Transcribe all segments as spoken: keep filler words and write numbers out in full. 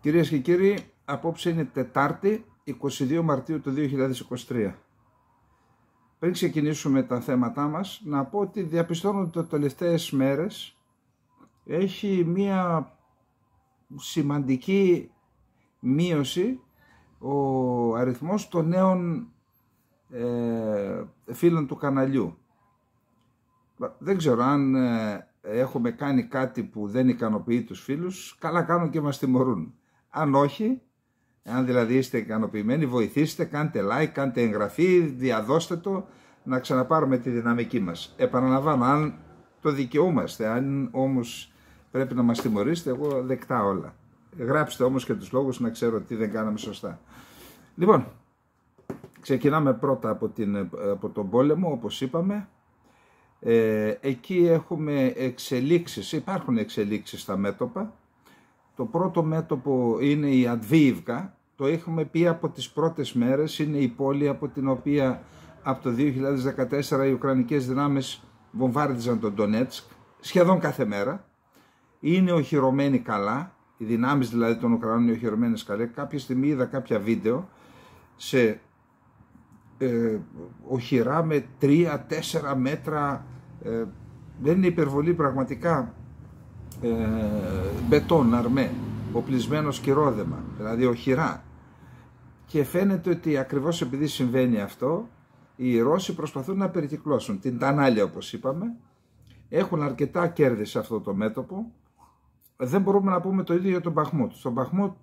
Κυρίες και κύριοι, απόψε είναι Τετάρτη, είκοσι δύο Μαρτίου του δύο χιλιάδες είκοσι τρία. Πριν ξεκινήσουμε τα θέματά μας, να πω ότι διαπιστώνω ότι τις τελευταίες μέρες έχει μία σημαντική μείωση ο αριθμός των νέων ε, φίλων του καναλιού. Δεν ξέρω αν ε, έχουμε κάνει κάτι που δεν ικανοποιεί τους φίλους, καλά κάνουν και μας τιμωρούν. Αν όχι, αν δηλαδή είστε ικανοποιημένοι, βοηθήστε, κάντε like, κάντε εγγραφή, διαδώστε το, να ξαναπάρουμε τη δυναμική μας. Επαναλαμβάνω, αν το δικαιούμαστε, αν όμως πρέπει να μας τιμωρήσετε, εγώ δεκτά όλα. Γράψτε όμως και τους λόγους να ξέρω τι δεν κάναμε σωστά. Λοιπόν, ξεκινάμε πρώτα από, την, από τον πόλεμο, όπως είπαμε. Ε, εκεί έχουμε εξελίξεις, υπάρχουν εξελίξεις στα μέτωπα. Το πρώτο μέτωπο είναι η Αντβίιβκα, το έχουμε πει από τις πρώτες μέρες, είναι η πόλη από την οποία από το δύο χιλιάδες δεκατέσσερα οι Ουκρανικές δυνάμεις βομβάρδιζαν τον Ντονέτσκ σχεδόν κάθε μέρα. Είναι οχυρωμένοι καλά, οι δυνάμεις δηλαδή των Ουκρανών είναι οχυρωμένες καλά. Κάποια στιγμή είδα κάποια βίντεο σε ε, οχυρά με τρία τέσσερα μέτρα, ε, δεν είναι υπερβολή πραγματικά, ε, μπετόν, αρμέ, οπλισμένο σκυρόδεμα, δηλαδή οχυρά. Και φαίνεται ότι ακριβώς επειδή συμβαίνει αυτό, οι Ρώσοι προσπαθούν να περικυκλώσουν την Τανάλια, όπως είπαμε. Έχουν αρκετά κέρδη σε αυτό το μέτωπο. Δεν μπορούμε να πούμε το ίδιο για τον Μπαχμούτ. Στον Μπαχμούτ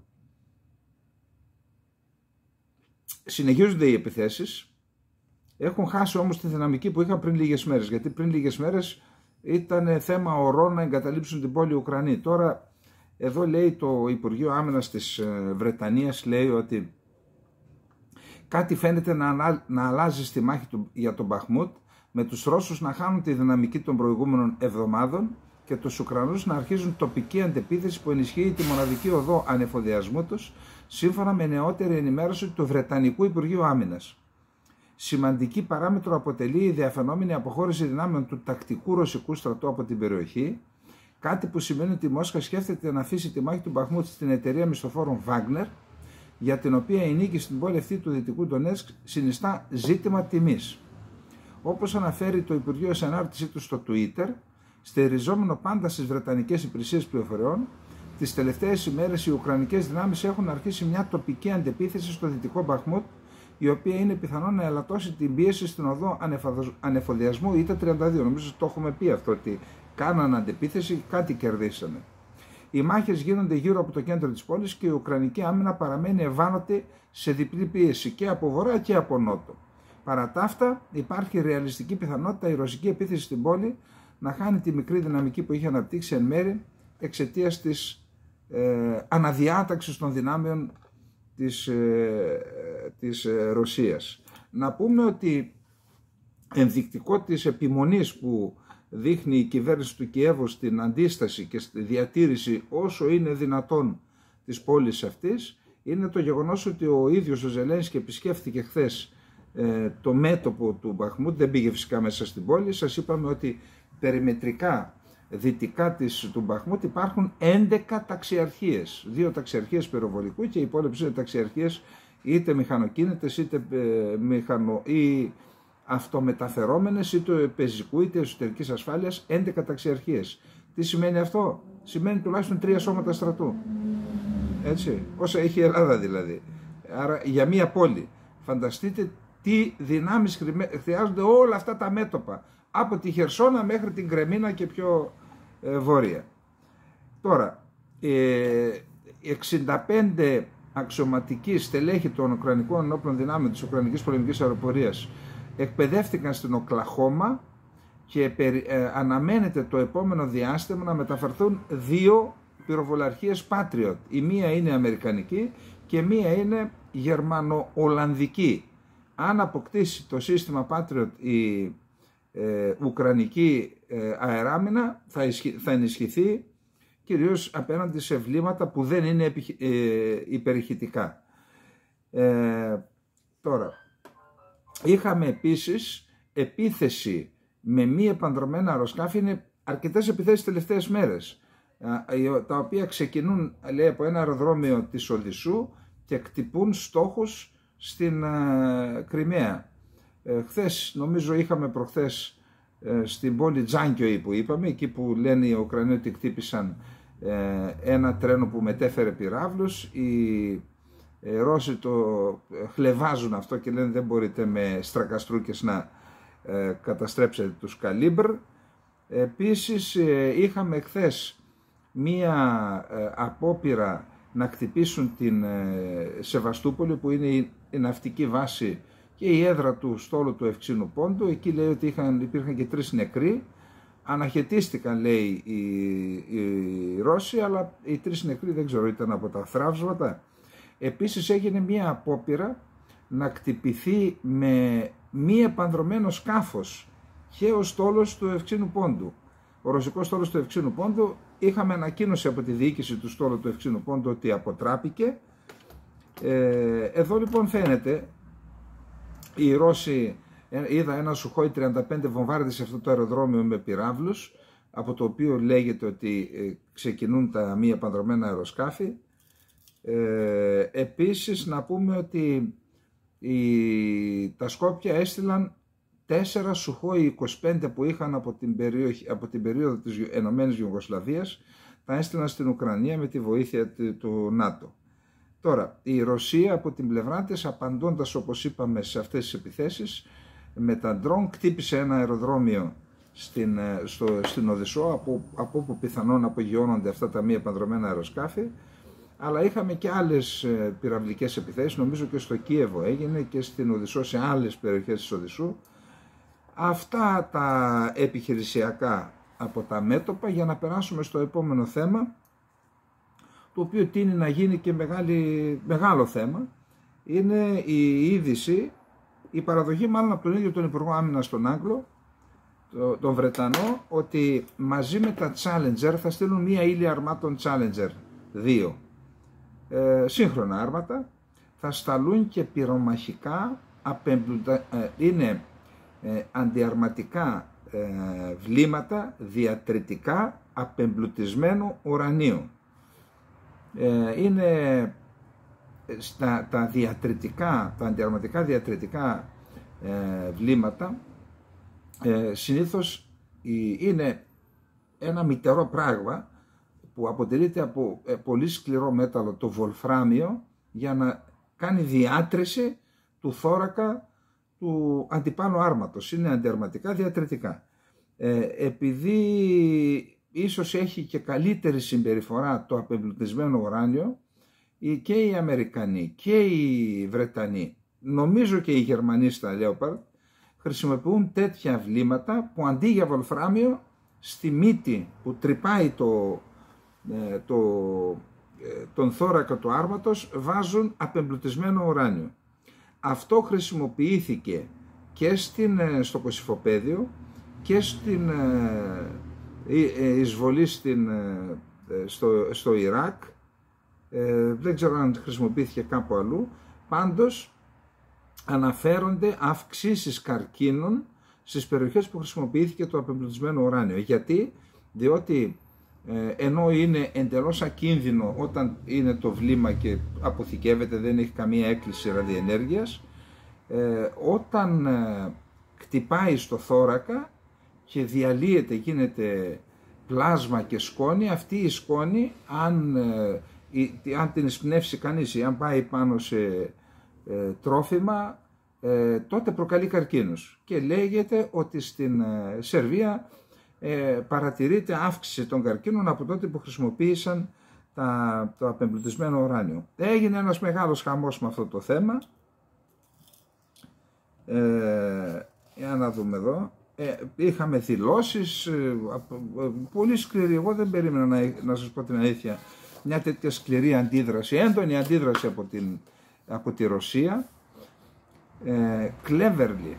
συνεχίζονται οι επιθέσεις. Έχουν χάσει όμως τη δυναμική που είχαν πριν λίγες μέρες. Γιατί πριν λίγες μέρες ήταν θέμα ωρών να εγκαταλείψουν την πόλη Ουκρανοί. Τώρα εδώ λέει το Υπουργείο Άμυνας της Βρετανίας, λέει ότι κάτι φαίνεται να, να αλλάζει στη μάχη του, για τον Μπαχμούτ, με τους Ρώσους να χάνουν τη δυναμική των προηγούμενων εβδομάδων και τους Ουκρανούς να αρχίζουν τοπική αντεπίθεση που ενισχύει τη μοναδική οδό ανεφοδιασμού τους, σύμφωνα με νεότερη ενημέρωση του Βρετανικού Υπουργείου Άμυνας. Σημαντική παράμετρο αποτελεί η διαφαινόμενη αποχώρηση δυνάμεων του τακτικού ρωσικού στρατού από την περιοχή, κάτι που σημαίνει ότι η Μόσχα σκέφτεται να αφήσει τη μάχη του Μπαχμούτ στην εταιρεία μισθοφόρων Wagner, για την οποία η νίκη στην πόλη αυτή του Δυτικού Ντονέτσκ συνιστά ζήτημα τιμής. Όπως αναφέρει το Υπουργείο σε ανάρτησή του στο Twitter, στηριζόμενο πάντα στις Βρετανικές υπηρεσίες πληροφοριών, τις τελευταίες ημέρες οι Ουκρανικές δυνάμεις έχουν αρχίσει μια τοπική αντεπίθεση στο Δυτικό Μπαχμούτ, η οποία είναι πιθανό να ελαττώσει την πίεση στην οδό ανεφοδιασμού ΙΤΑ τριάντα δύο. Νομίζω το έχουμε πει αυτό, ότι κάναν αντεπίθεση, κάτι κερδίσανε. Οι μάχες γίνονται γύρω από το κέντρο της πόλης και η Ουκρανική άμυνα παραμένει ευάλωτη σε διπλή πίεση και από βορρά και από νότο. Παρά τα αυτά, υπάρχει ρεαλιστική πιθανότητα η ρωσική επίθεση στην πόλη να χάνει τη μικρή δυναμική που είχε αναπτύξει εν μέρη εξαιτίας της ε, αναδιάταξης των δυνάμεων της, ε, της ε, Ρωσίας. Να πούμε ότι ενδεικτικό της επιμονής που δείχνει η κυβέρνηση του Κιέβου στην αντίσταση και στη διατήρηση όσο είναι δυνατόν της πόλης αυτής, είναι το γεγονός ότι ο ίδιος ο Ζελένσκι επισκέφθηκε χθες ε, το μέτωπο του Μπαχμούτ, δεν πήγε φυσικά μέσα στην πόλη. Σας είπαμε ότι περιμετρικά δυτικά της, του Μπαχμούτ υπάρχουν έντεκα ταξιαρχίες, δύο ταξιαρχίες πυροβολικού και οι υπόλοιπες είναι ταξιαρχίες είτε μηχανοκίνητες είτε ε, μηχανο, ή αυτομεταφερόμενες είτε πεζικού είτε εσωτερικής ασφάλειας, έντεκα ταξιαρχίες. Τι σημαίνει αυτό? Σημαίνει τουλάχιστον τρία σώματα στρατού. Έτσι, όσα έχει η Ελλάδα δηλαδή. Άρα για μία πόλη. Φανταστείτε τι δυνάμεις χρειάζονται όλα αυτά τα μέτωπα. Από τη Χερσόνα μέχρι την Κρεμίνα και πιο ε, βόρεια. Τώρα, ε, εξήντα πέντε αξιωματικοί στελέχοι των Ουκρανικών ενόπλων δυνάμεων της Ουκρανικής πολεμικής αεροπορίας εκπαιδεύτηκαν στην Οκλαχώμα και περι, ε, αναμένεται το επόμενο διάστημα να μεταφερθούν δύο πυροβολαρχίες Patriot. Η μία είναι αμερικανική και μία είναι γερμανο-ολλανδική. Αν αποκτήσει το σύστημα Patriot η ε, ουκρανική ε, αεράμινα θα, ισχυ, θα ενισχυθεί κυρίως απέναντι σε βλήματα που δεν είναι επι, ε, υπερηχητικά. Ε, τώρα, είχαμε επίσης επίθεση με μη επανδρομένα αεροσκάφη, είναι αρκετές επιθέσεις τελευταίες μέρες. τα οποία ξεκινούν, λέει, από ένα αεροδρόμιο της Οδυσσού και κτυπούν στόχους στην Κριμαία. Ε, χθες, νομίζω είχαμε προχθές ε, στην πόλη Τζάνκιοη που είπαμε, εκεί που λένε οι Ουκρανοί ότι κτύπησαν ε, ένα τρένο που μετέφερε πυράβλους. Οι ε, Ρώσοι το χλεβάζουν αυτό και λένε δεν μπορείτε με στρακαστρούκες να ε, καταστρέψετε τους καλίμπρ. Επίσης ε, είχαμε χθες μία ε, απόπειρα να χτυπήσουν την ε, Σεβαστούπολη, που είναι η, η ναυτική βάση και η έδρα του στόλου του Ευξήνου Πόντου. Εκεί λέει ότι είχαν, υπήρχαν και τρεις νεκροί. Αναχαιτίστηκαν, λέει, οι, οι Ρώσοι, αλλά οι τρεις νεκροί δεν ξέρω, ήταν από τα θράψματα. Επίσης έγινε μία απόπειρα να κτυπηθεί με μη επανδρωμένο σκάφος και ο στόλος του Ευξήνου Πόντου. Ο ρωσικός στόλος του Ευξήνου Πόντου, είχαμε ανακοίνωση από τη διοίκηση του στόλου του Ευξήνου Πόντου ότι αποτράπηκε. Ε, εδώ λοιπόν φαίνεται, οι Ρώσοι, είδα ένα Σουχόι τριάντα πέντε βομβάρδισε αυτό το αεροδρόμιο με πυράβλους, από το οποίο λέγεται ότι ξεκινούν τα μη επανδρομένα αεροσκάφη. Ε, επίσης να πούμε ότι οι, τα Σκόπια έστειλαν τέσσερα Σουχόι είκοσι πέντε που είχαν από την, περιοχή, από την περίοδο της Ενωμένης Ιουγκοσλαβίας, τα έστειλαν στην Ουκρανία με τη βοήθεια του ΝΑΤΟ. Τώρα, η Ρωσία από την πλευρά της, απαντώντας όπως είπαμε σε αυτές τις επιθέσεις, με τα ντρόν κτύπησε ένα αεροδρόμιο στην, στο, στην Οδυσσό, από, από όπου πιθανόν απογειώνονται αυτά τα μη επανδρομένα αεροσκάφη, αλλά είχαμε και άλλες πυραυλικές επιθέσεις, νομίζω και στο Κίεβο έγινε και στην Οδυσσό, σε άλλες περιοχές της Οδυσσού. Αυτά τα επιχειρησιακά από τα μέτωπα, για να περάσουμε στο επόμενο θέμα, το οποίο τείνει να γίνει και μεγάλη, μεγάλο θέμα. Είναι η είδηση, η παραδοχή μάλλον από τον ίδιο τον Υπουργό Άμυνας τον Άγγλο, τον Βρετανό, ότι μαζί με τα Challenger θα στείλουν μία ήλια αρμάτων Challenger δύο, ε, σύγχρονα άρματα, θα σταλούν και πυρομαχικά απεμπλουτα... ε, είναι ε, αντιαρματικά ε, βλήματα διατρητικά απεμπλουτισμένου ουρανίου. Ε, είναι στα, τα διατρητικά, τα αντιαρματικά διατρητικά ε, βλήματα ε, συνήθως είναι ένα μυτερό πράγμα που αποτελείται από ε, πολύ σκληρό μέταλλο, το βολφράμιο, για να κάνει διάτρηση του θώρακα του αντιπάλου άρματος. Είναι αντιαρματικά διατρητικά. Ε, επειδή ίσως έχει και καλύτερη συμπεριφορά το απεμπλουτισμένο ουράνιο, και οι Αμερικανοί και οι Βρετανοί, νομίζω και οι Γερμανοί στα Leopard, χρησιμοποιούν τέτοια βλήματα που αντί για βολφράμιο, στη μύτη που τρυπάει το, το, τον θώρακα του άρματος, βάζουν απεμπλουτισμένο ουράνιο. Αυτό χρησιμοποιήθηκε και στην, στο Κωσυφοπαίδιο και στην εισβολή στην, στο, στο Ιράκ. Ε, δεν ξέρω αν χρησιμοποιήθηκε κάπου αλλού. Πάντως αναφέρονται αυξήσεις καρκίνων στις περιοχές που χρησιμοποιήθηκε το απεμπλουτισμένο ουράνιο. Γιατί? Διότι ε, ενώ είναι εντελώς ακίνδυνο όταν είναι το βλήμα και αποθηκεύεται, δεν έχει καμία έκκληση ραδιενέργειας, ε, όταν ε, κτυπάει στο θώρακα και διαλύεται, γίνεται πλάσμα και σκόνη, αυτή η σκόνη, αν, ε, αν την εισπνεύσει κανείς ή αν πάει πάνω σε ε, τρόφιμα, ε, τότε προκαλεί καρκίνους. Και λέγεται ότι στην ε, Σερβία ε, παρατηρείται αύξηση των καρκίνων από τότε που χρησιμοποίησαν τα, το απεμπλουτισμένο ουράνιο. Έγινε ένας μεγάλος χαμός με αυτό το θέμα. Ε, για να δούμε εδώ. Ε, είχαμε δηλώσεις, ε, πολύ σκληρή. Εγώ δεν περίμενα να, να σας πω την αλήθεια, μια τέτοια σκληρή αντίδραση, έντονη αντίδραση από, την, από τη Ρωσία. Ε, Cleverly,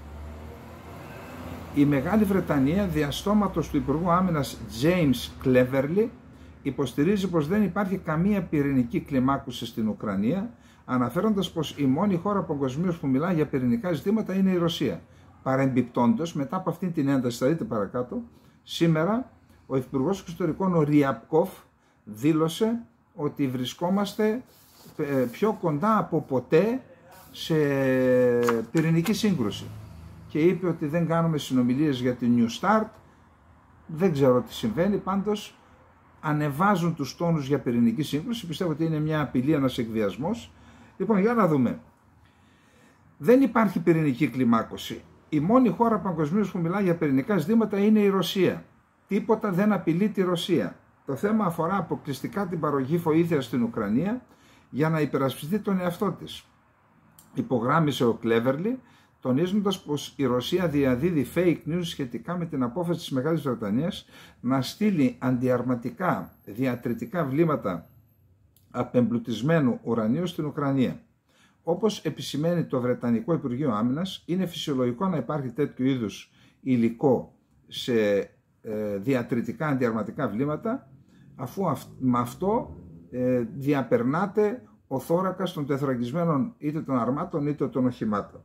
η Μεγάλη Βρετανία, διαστόματος του Υπουργού Άμυνας James Cleverly, υποστηρίζει πως δεν υπάρχει καμία πυρηνική κλιμάκωση στην Ουκρανία, αναφέροντας πως η μόνη χώρα παγκοσμίως που μιλά για πυρηνικά ζητήματα είναι η Ρωσία. Παρεμπιπτόντως, μετά από αυτήν την ένταση, θα δείτε παρακάτω, σήμερα ο Υπουργός Εξωτερικών ο Ριαπκόφ δήλωσε ότι βρισκόμαστε πιο κοντά από ποτέ σε πυρηνική σύγκρουση και είπε ότι δεν κάνουμε συνομιλίες για την New Start. Δεν ξέρω τι συμβαίνει, πάντως ανεβάζουν τους τόνους για πυρηνική σύγκρουση. Πιστεύω ότι είναι μια απειλή, ένας εκβιασμός. Λοιπόν, για να δούμε. Δεν υπάρχει πυρηνική κλιμάκωση. Η μόνη χώρα παγκοσμίως που μιλάει για πυρηνικά ζητήματα είναι η Ρωσία. Τίποτα δεν απειλεί τη Ρωσία. Το θέμα αφορά αποκλειστικά την παροχή βοήθειας στην Ουκρανία για να υπερασπιστεί τον εαυτό της. Υπογράμμισε ο Κλέβερλι, τονίζοντας πως η Ρωσία διαδίδει fake news σχετικά με την απόφαση της Μεγάλης Βρετανίας να στείλει αντιαρματικά διατριτικά βλήματα απεμπλουτισμένου ουρανίου στην Ουκρανία. Όπως επισημαίνει το Βρετανικό Υπουργείο Άμυνας, είναι φυσιολογικό να υπάρχει τέτοιου είδους υλικό σε ε, διατριτικά αντιαρματικά βλήματα, αφού αυ, με αυτό ε, διαπερνάται ο θώρακας των τεθωρακισμένων είτε των αρμάτων είτε των οχημάτων.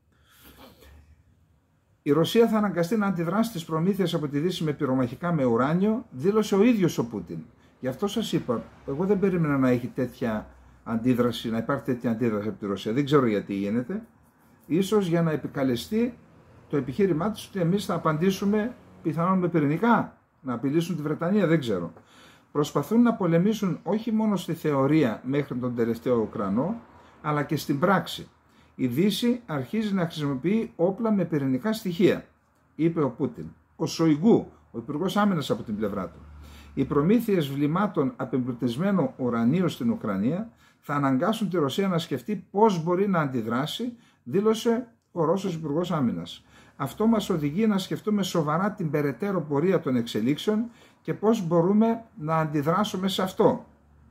Η Ρωσία θα αναγκαστεί να αντιδράσει στις προμήθειες από τη Δύση με πυρομαχικά με ουράνιο, δήλωσε ο ίδιος ο Πούτιν. Γι' αυτό σας είπα, εγώ δεν περίμενα να έχει τέτοια αντίδραση, να υπάρχει τέτοια αντίδραση από τη Ρωσία. Δεν ξέρω γιατί γίνεται. Ίσως για να επικαλεστεί το επιχείρημά της ότι εμείς θα απαντήσουμε πιθανόν με πυρηνικά, να απειλήσουν τη Βρετανία, δεν ξέρω. Προσπαθούν να πολεμήσουν όχι μόνο στη θεωρία μέχρι τον τελευταίο Ουκρανό, αλλά και στην πράξη. Η Δύση αρχίζει να χρησιμοποιεί όπλα με πυρηνικά στοιχεία, είπε ο Πούτιν. Ο Σοϊγκού, ο Υπουργός Άμυνας από την πλευρά του. Οι προμήθειες βλημάτων απεμπλουτισμένου ουρανίου στην Ουκρανία θα αναγκάσουν τη Ρωσία να σκεφτεί πώς μπορεί να αντιδράσει, δήλωσε ο Ρώσος Υπουργός Άμυνας. Αυτό μας οδηγεί να σκεφτούμε σοβαρά την περαιτέρω πορεία των εξελίξεων και πώς μπορούμε να αντιδράσουμε σε αυτό,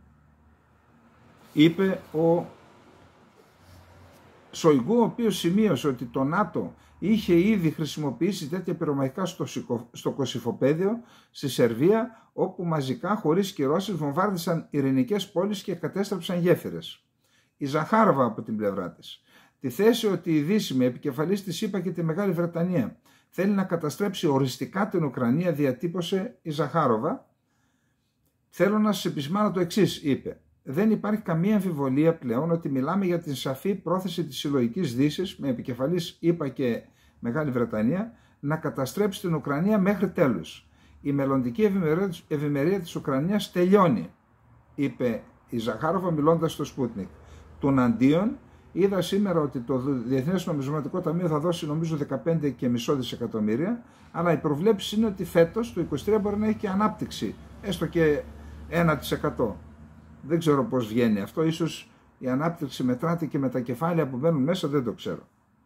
είπε ο Σοϊγκού, ο οποίος σημείωσε ότι το ΝΑΤΟ είχε ήδη χρησιμοποιήσει τέτοια πυρομαχικά στο, στο Κωσυφοπαίδιο, στη Σερβία, όπου μαζικά χωρίς κυρώσεις βομβάρδισαν ειρηνικές πόλεις και κατέστρεψαν γέφυρες. Η Ζαχάροβα από την πλευρά της. Τη θέση ότι η Δύση με επικεφαλής της ΗΠΑ και τη Μεγάλη Βρετανία θέλει να καταστρέψει οριστικά την Ουκρανία, διατύπωσε η Ζαχάροβα. Θέλω να σας επισημάνω το εξής, είπε. Δεν υπάρχει καμία αμφιβολία πλέον ότι μιλάμε για την σαφή πρόθεση της συλλογικής Δύσης με επικεφαλής ΗΠΑ και Μεγάλη Βρετανία να καταστρέψει την Ουκρανία μέχρι τέλους. Η μελλοντική ευημερία της Ουκρανίας τελειώνει, είπε η Ζαχάροβα μιλώντας στο Σπούτνικ. Των αντίον, είδα σήμερα ότι το Διεθνές Νομισματικό Ταμείο θα δώσει νομίζω δεκαπέντε κόμμα πέντε δισεκατομμύρια, αλλά η προβλέψη είναι ότι φέτος το είκοσι τρία μπορεί να έχει και ανάπτυξη, έστω και ένα τοις εκατό. Δεν ξέρω πώς βγαίνει αυτό, ίσως η ανάπτυξη μετράται και με τα κεφάλαια που μπαίνουν μέσα, δεν το ξέρω.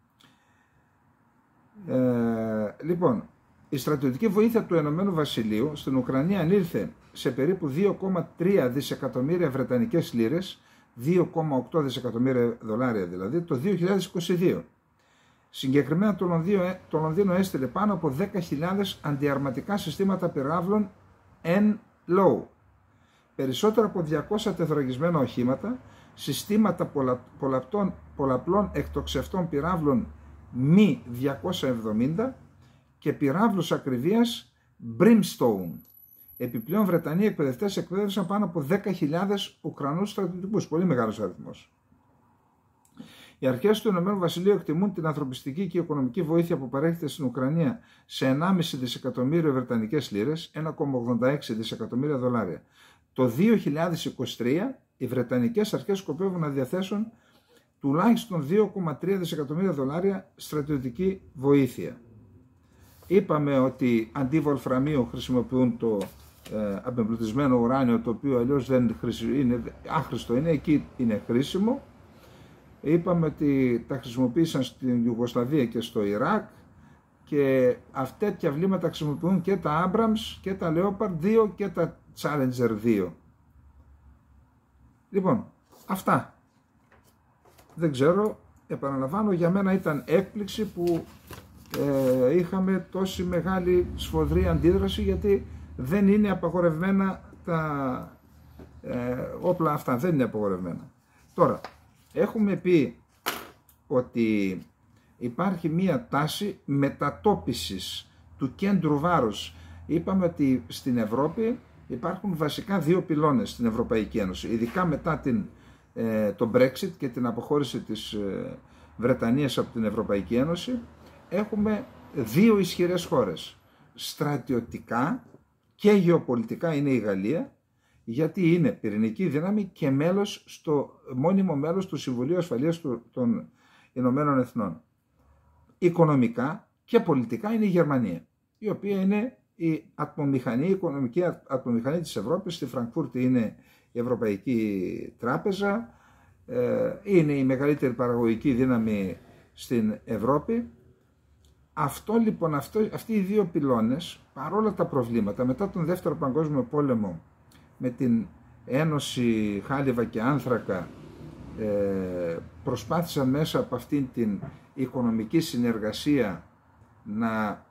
Ε, λοιπόν, η στρατιωτική βοήθεια του Ηνωμένου Βασιλείου στην Ουκρανία ανήλθε σε περίπου δύο κόμμα τρία δισεκατομμύρια βρετανικές λίρες, δύο κόμμα οκτώ δισεκατομμύρια δολάρια δηλαδή, το δύο χιλιάδες είκοσι δύο. Συγκεκριμένα το Λονδίνο, το Λονδίνο έστειλε πάνω από δέκα χιλιάδες αντιαρματικά συστήματα πυράβλων N-Low, περισσότερα από διακόσια τεθωρακισμένα οχήματα, συστήματα πολλα, πολλαπτών, πολλαπλών εκτοξευτών πυράβλων μη διακόσια εβδομήντα και πυράβλους ακριβίας Brimstone. Επιπλέον, Βρετανοί εκπαιδευτές εκπαίδευσαν πάνω από δέκα χιλιάδες Ουκρανούς στρατιωτικούς, πολύ μεγάλος αριθμός. Οι αρχές του Ηνωμένου Βασιλείου εκτιμούν την ανθρωπιστική και οικονομική βοήθεια που παρέχεται στην Ουκρανία σε ενάμιση δισεκατομμύριο βρετανικές λίρες, ένα κόμμα ογδόντα έξι δισεκατομμύρια δολάρια. Το δύο χιλιάδες είκοσι τρία οι Βρετανικές αρχές σκοπεύουν να διαθέσουν τουλάχιστον δύο κόμμα τρία δισεκατομμύρια δολάρια στρατιωτική βοήθεια. Είπαμε ότι αντί βολφραμίου χρησιμοποιούν το ε, απεμπλουτισμένο ουράνιο, το οποίο αλλιώς δεν είναι άχρηστο, είναι εκεί είναι χρήσιμο. Είπαμε ότι τα χρησιμοποίησαν στην Ιουγκοσλαβία και στο Ιράκ και αυτά τέτοια βλήματα χρησιμοποιούν και τα Abrams και τα Leopard δύο και τα Challenger δύο. Λοιπόν, αυτά. Δεν ξέρω, επαναλαμβάνω, για μένα ήταν έκπληξη που ε, είχαμε τόση μεγάλη σφοδρή αντίδραση, γιατί δεν είναι απαγορευμένα τα ε, όπλα αυτά, δεν είναι απαγορευμένα. Τώρα, έχουμε πει ότι υπάρχει μία τάση μετατόπισης του κέντρου βάρους. Είπαμε ότι στην Ευρώπη υπάρχουν βασικά δύο πυλώνες στην Ευρωπαϊκή Ένωση, ειδικά μετά την, ε, το Brexit και την αποχώρηση της ε, Βρετανίας από την Ευρωπαϊκή Ένωση. Έχουμε δύο ισχυρές χώρες. Στρατιωτικά και γεωπολιτικά είναι η Γαλλία, γιατί είναι πυρηνική δύναμη και μέλος στο, μόνιμο μέλος του Συμβουλίου Ασφαλείας των Ηνωμένων Εθνών. Οικονομικά και πολιτικά είναι η Γερμανία, η οποία είναι η ατμομηχανή, η οικονομική ατμομηχανή της Ευρώπης. Στη Φραγκφούρτη είναι η Ευρωπαϊκή Τράπεζα, είναι η μεγαλύτερη παραγωγική δύναμη στην Ευρώπη. Αυτό λοιπόν, αυτό, αυτοί οι δύο πυλώνες, παρόλα τα προβλήματα, μετά τον Δεύτερο Παγκόσμιο Πόλεμο, με την Ένωση Χάλιβα και Άνθρακα, ε, προσπάθησαν μέσα από αυτήν την οικονομική συνεργασία να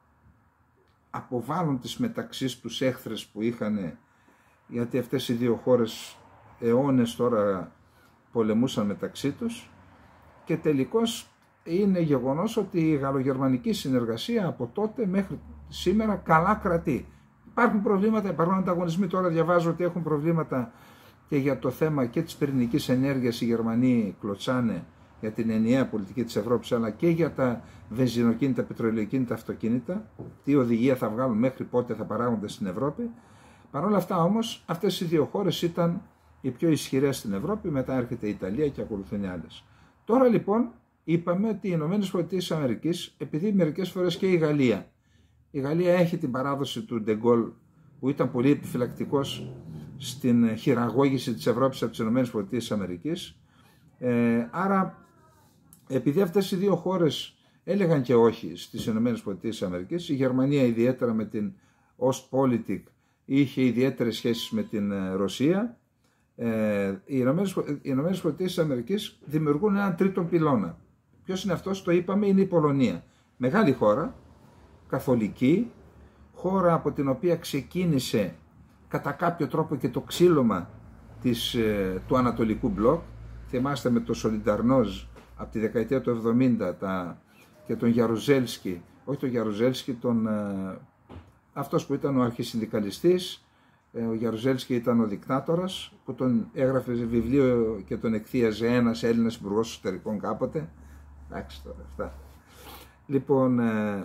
αποβάλουν τις μεταξύ τους έχθρες που είχαν, γιατί αυτές οι δύο χώρες αιώνες τώρα πολεμούσαν μεταξύ τους, και τελικώς είναι γεγονός ότι η γαλλογερμανική συνεργασία από τότε μέχρι σήμερα καλά κρατεί. Υπάρχουν προβλήματα, υπάρχουν ανταγωνισμοί. Τώρα διαβάζω ότι έχουν προβλήματα και για το θέμα και της πυρηνικής ενέργειας. Οι Γερμανοί κλωτσάνε για την ενιαία πολιτική της Ευρώπης, αλλά και για τα βενζινοκίνητα, πετρελαιοκίνητα αυτοκίνητα. Τι οδηγία θα βγάλουν, μέχρι πότε θα παράγονται στην Ευρώπη. Παρ' όλα αυτά όμως, αυτές οι δύο χώρες ήταν οι πιο ισχυρές στην Ευρώπη. Μετά έρχεται η Ιταλία και ακολουθούν οι άλλες. Τώρα λοιπόν είπαμε ότι οι Ηνωμένες Πολιτείες της Αμερικής, επειδή μερικές φορές και η Γαλλία, η Γαλλία έχει την παράδοση του Ντεγκόλ, που ήταν πολύ επιφυλακτικός στην χειραγώγηση της Ευρώπης από τις Ηνωμένες Πολιτείες της Αμερικής. Ε, άρα, επειδή αυτές οι δύο χώρες έλεγαν και όχι στις Ηνωμένες Πολιτείες της Αμερικής, η Γερμανία ιδιαίτερα με την Ostpolitik είχε ιδιαίτερες σχέσεις με την Ρωσία, ε, οι Ηνωμένες Πολιτείες της Αμερικής δημιουργούν έναν τρίτον πυλώνα. Ποιος είναι αυτός? Το είπαμε, είναι η Πολωνία. Μεγάλη χώρα, καθολική, χώρα από την οποία ξεκίνησε κατά κάποιο τρόπο και το ξύλωμα της, του Ανατολικού Μπλοκ. Θυμάστε με το Σολινταρνόζ από τη δεκαετία του εβδομήντα τα, και τον Γιαρουζέλσκι, όχι τον Γιαρουζέλσκι, τον, αυτός που ήταν ο αρχισυνδικαλιστής. Ο Γιαρουζέλσκι ήταν ο δικτάτορας που τον έγραφε βιβλίο και τον εκθίαζε ένας Έλληνας υπουργός εσωτερικών κάποτε. Εντάξει τώρα αυτά. Λοιπόν,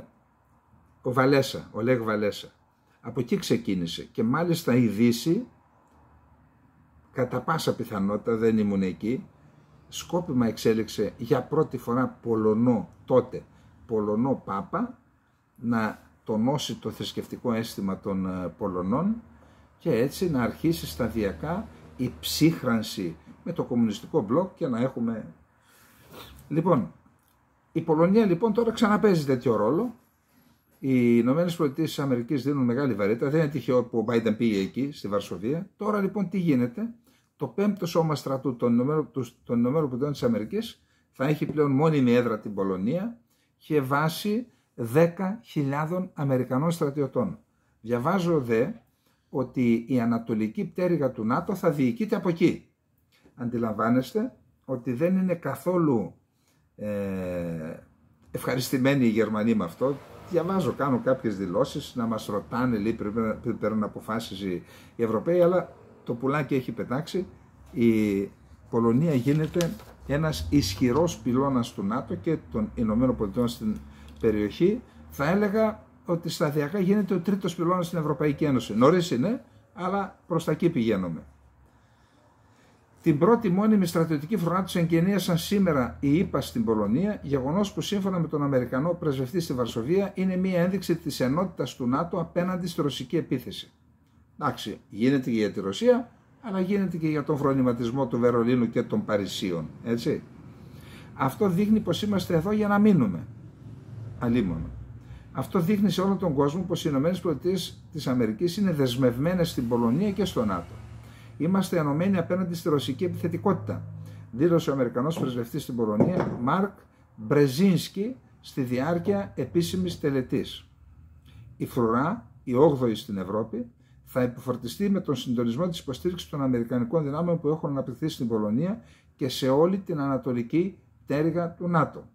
ο Βαλέσα, ο Λέγ Βαλέσα, από εκεί ξεκίνησε και μάλιστα η Δύση, κατά πάσα πιθανότητα, δεν ήμουν εκεί, σκόπιμα εξέλιξε για πρώτη φορά Πολωνό, τότε Πολωνό Πάπα, να τονώσει το θρησκευτικό αίσθημα των Πολωνών και έτσι να αρχίσει σταδιακά η ψύχρανση με το κομμουνιστικό μπλοκ και να έχουμε... Λοιπόν, η Πολωνία λοιπόν τώρα ξαναπαίζει τέτοιο ρόλο. Οι Ηνωμένες Πολιτείες της Αμερικής δίνουν μεγάλη βαρύτητα. Δεν είναι τυχαίο που ο Μπάιντεν πήγε εκεί, στη Βαρσοβία. Τώρα λοιπόν τι γίνεται? Το πέμπτο σώμα στρατού των Ηνωμένων Πολιτείων της Αμερικής θα έχει πλέον μόνιμη έδρα την Πολωνία και βάση δέκα χιλιάδων Αμερικανών στρατιωτών. Διαβάζω δε ότι η ανατολική πτέρυγα του ΝΑΤΟ θα διοικείται από εκεί. Αντιλαμβάνεστε ότι δεν είναι καθόλου ε, ευχαριστημένοι οι Γερμανοί με αυτό. Διαβάζω, κάνω κάποιες δηλώσεις να μας ρωτάνε λέει, πριν παίρνουν αποφάσεις οι Ευρωπαίοι, αλλά το πουλάκι έχει πετάξει. Η Πολωνία γίνεται ένας ισχυρός πυλώνας του ΝΑΤΟ και των Ηνωμένων Πολιτειών στην περιοχή. Θα έλεγα ότι σταδιακά γίνεται ο τρίτος πυλώνας στην Ευρωπαϊκή Ένωση. Νωρίς είναι, αλλά προς τα εκεί πηγαίνουμε. Την πρώτη μόνιμη στρατιωτική φρουρά τους εγκαινίασαν σήμερα οι ΗΠΑ στην Πολωνία, γεγονός που σύμφωνα με τον Αμερικανό πρεσβευτή στη Βαρσοβία είναι μια ένδειξη της ενότητας του ΝΑΤΟ απέναντι στη ρωσική επίθεση. Εντάξει, γίνεται και για τη Ρωσία, αλλά γίνεται και για τον φρονηματισμό του Βερολίνου και των Παρισίων, έτσι. Αυτό δείχνει πως είμαστε εδώ για να μείνουμε. Αλίμονο. Αυτό δείχνει σε όλο τον κόσμο πως οι Ηνωμένες Πολιτείες της Αμερικής είναι δεσμευμένες στην Πολωνία και στο ΝΑΤΟ. Είμαστε ενωμένοι απέναντι στη ρωσική επιθετικότητα, δήλωσε ο Αμερικανός πρεσβευτής στην Πολωνία, Μαρκ Μπρεζίνσκι, στη διάρκεια επίσημης τελετής. Η φρουρά, η όγδοη στην Ευρώπη, θα επιφορτιστεί με τον συντονισμό της υποστήριξης των Αμερικανικών δυνάμεων που έχουν αναπτυχθεί στην Πολωνία και σε όλη την ανατολική πτέρυγα του ΝΑΤΟ.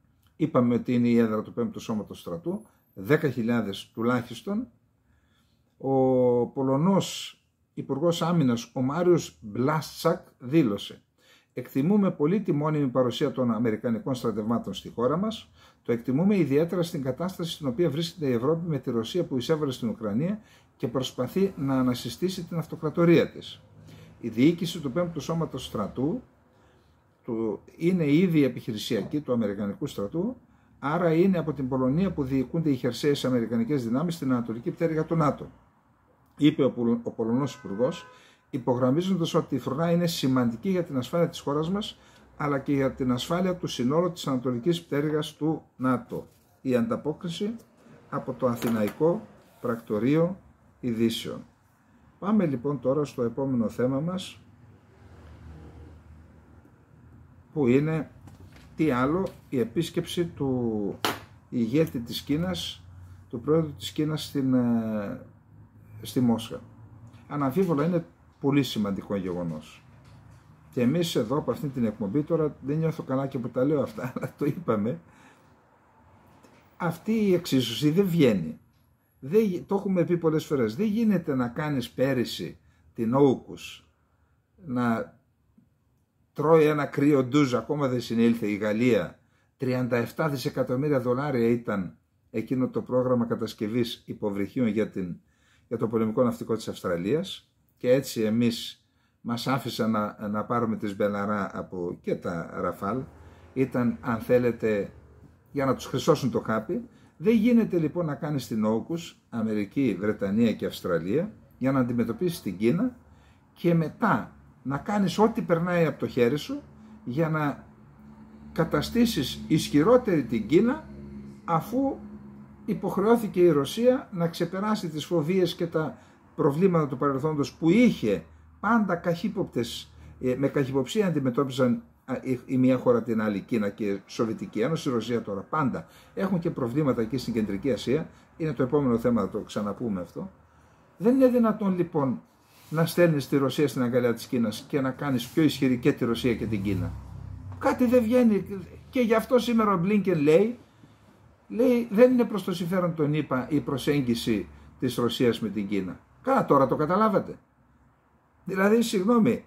Είπαμε ότι είναι η έδρα του πέμπτου Σώματος Στρατού, δέκα χιλιάδες τουλάχιστον. Ο Πολωνός Υπουργός Άμυνας, ο Μάριος Μπλάστσακ, δήλωσε: «Εκτιμούμε πολύ τη μόνιμη παρουσία των Αμερικανικών στρατευμάτων στη χώρα μας. Το εκτιμούμε ιδιαίτερα στην κατάσταση στην οποία βρίσκεται η Ευρώπη με τη Ρωσία που εισέβαλε στην Ουκρανία και προσπαθεί να ανασυστήσει την αυτοκρατορία της. Η διοίκηση του πέμπτου Σώματος Στρατού του είναι ήδη επιχειρησιακή του Αμερικανικού στρατού, άρα είναι από την Πολωνία που διοικούνται οι χερσαίες Αμερικανικές δυνάμεις στην Ανατολική Πτέρυγα του ΝΑΤΟ», είπε ο Πολωνός Υπουργός, υπογραμμίζοντας ότι η φρουρά είναι σημαντική για την ασφάλεια της χώρας μας, αλλά και για την ασφάλεια του συνόλου της Ανατολικής Πτέρυγας του ΝΑΤΟ. Η ανταπόκριση από το Αθηναϊκό Πρακτορείο Ειδήσεων. Πάμε λοιπόν τώρα στο επόμενο θέμα μας, που είναι τι άλλο, η επίσκεψη του ηγέτη της Κίνας, του πρόεδρου της Κίνας στην, στη Μόσχα. Αναμφίβολα είναι πολύ σημαντικό γεγονός. Και εμείς εδώ από αυτή την εκπομπή, τώρα δεν νιώθω καλά και που τα λέω αυτά, αλλά το είπαμε, αυτή η εξίσωση δεν βγαίνει. Δεν, το έχουμε πει πολλές φορές, δεν γίνεται να κάνεις πέρυσι την Όουκους να τρώει ένα κρύο ντουζ, ακόμα δεν συνήλθε η Γαλλία, τριάντα επτά δισεκατομμύρια δολάρια ήταν εκείνο το πρόγραμμα κατασκευής υποβρυχίων για, την, για το πολεμικό ναυτικό της Αυστραλίας, και έτσι εμείς μας άφησαν να, να πάρουμε τις Μπελαρά από και τα Ραφάλ, ήταν αν θέλετε για να τους χρυσώσουν το χάπι. Δεν γίνεται λοιπόν να κάνεις την Όουκους, Αμερική, Βρετανία και Αυστραλία, για να αντιμετωπίσεις την Κίνα και μετά να κάνεις ό,τι περνάει από το χέρι σου για να καταστήσεις ισχυρότερη την Κίνα, αφού υποχρεώθηκε η Ρωσία να ξεπεράσει τις φοβίες και τα προβλήματα του παρελθόντος που είχε. Πάντα καχύποπτες, με καχυποψία αντιμετώπιζαν η μία χώρα την άλλη, Κίνα και η Σοβιετική Ένωση, η Ρωσία τώρα πάντα έχουν και προβλήματα εκεί στην Κεντρική Ασία. Είναι το επόμενο θέμα, θα το ξαναπούμε αυτό. Δεν είναι δυνατόν λοιπόν να στέλνεις τη Ρωσία στην αγκαλιά της Κίνας και να κάνεις πιο ισχυρή και τη Ρωσία και την Κίνα. Κάτι δεν βγαίνει, και γι' αυτό σήμερα ο Μπλίνκεν λέει, λέει δεν είναι προς το συμφέρον των ΗΠΑ η προσέγγιση της Ρωσίας με την Κίνα. Καλά, τώρα το καταλάβατε. Δηλαδή, συγγνώμη,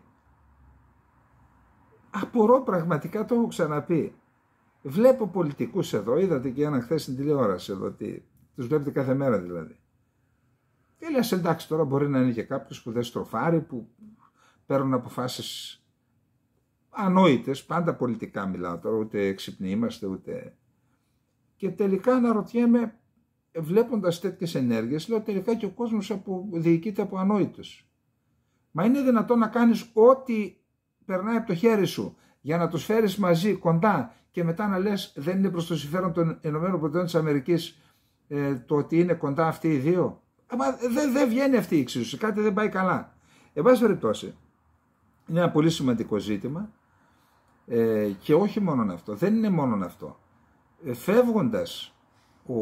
απορώ πραγματικά, το έχω ξαναπεί. Βλέπω πολιτικούς εδώ, είδατε και ένα χθες στην τηλεόραση εδώ, τι, τους βλέπετε κάθε μέρα δηλαδή. Και λες, εντάξει, τώρα μπορεί να είναι και κάποιος που δεν στροφάρει, που παίρνουν αποφάσεις ανόητες, πάντα πολιτικά μιλάω τώρα, ούτε έξυπνοι είμαστε, ούτε... Και τελικά αναρωτιέμαι, βλέποντας τέτοιες ενέργειες, λέω τελικά και ο κόσμος από, διοικείται από ανόητους. Μα είναι δυνατόν να κάνεις ό,τι περνάει από το χέρι σου για να τους φέρεις μαζί κοντά και μετά να λες δεν είναι προς το συμφέρον των ΗΠΑ της Αμερικής ε, το ότι είναι κοντά αυτοί οι δύο. Μα δεν δε βγαίνει αυτή η εξίσωση, κάτι δεν πάει καλά. Εν πάση περιπτώσει, είναι ένα πολύ σημαντικό ζήτημα ε, και όχι μόνο αυτό, δεν είναι μόνο αυτό. Ε, φεύγοντας, ο,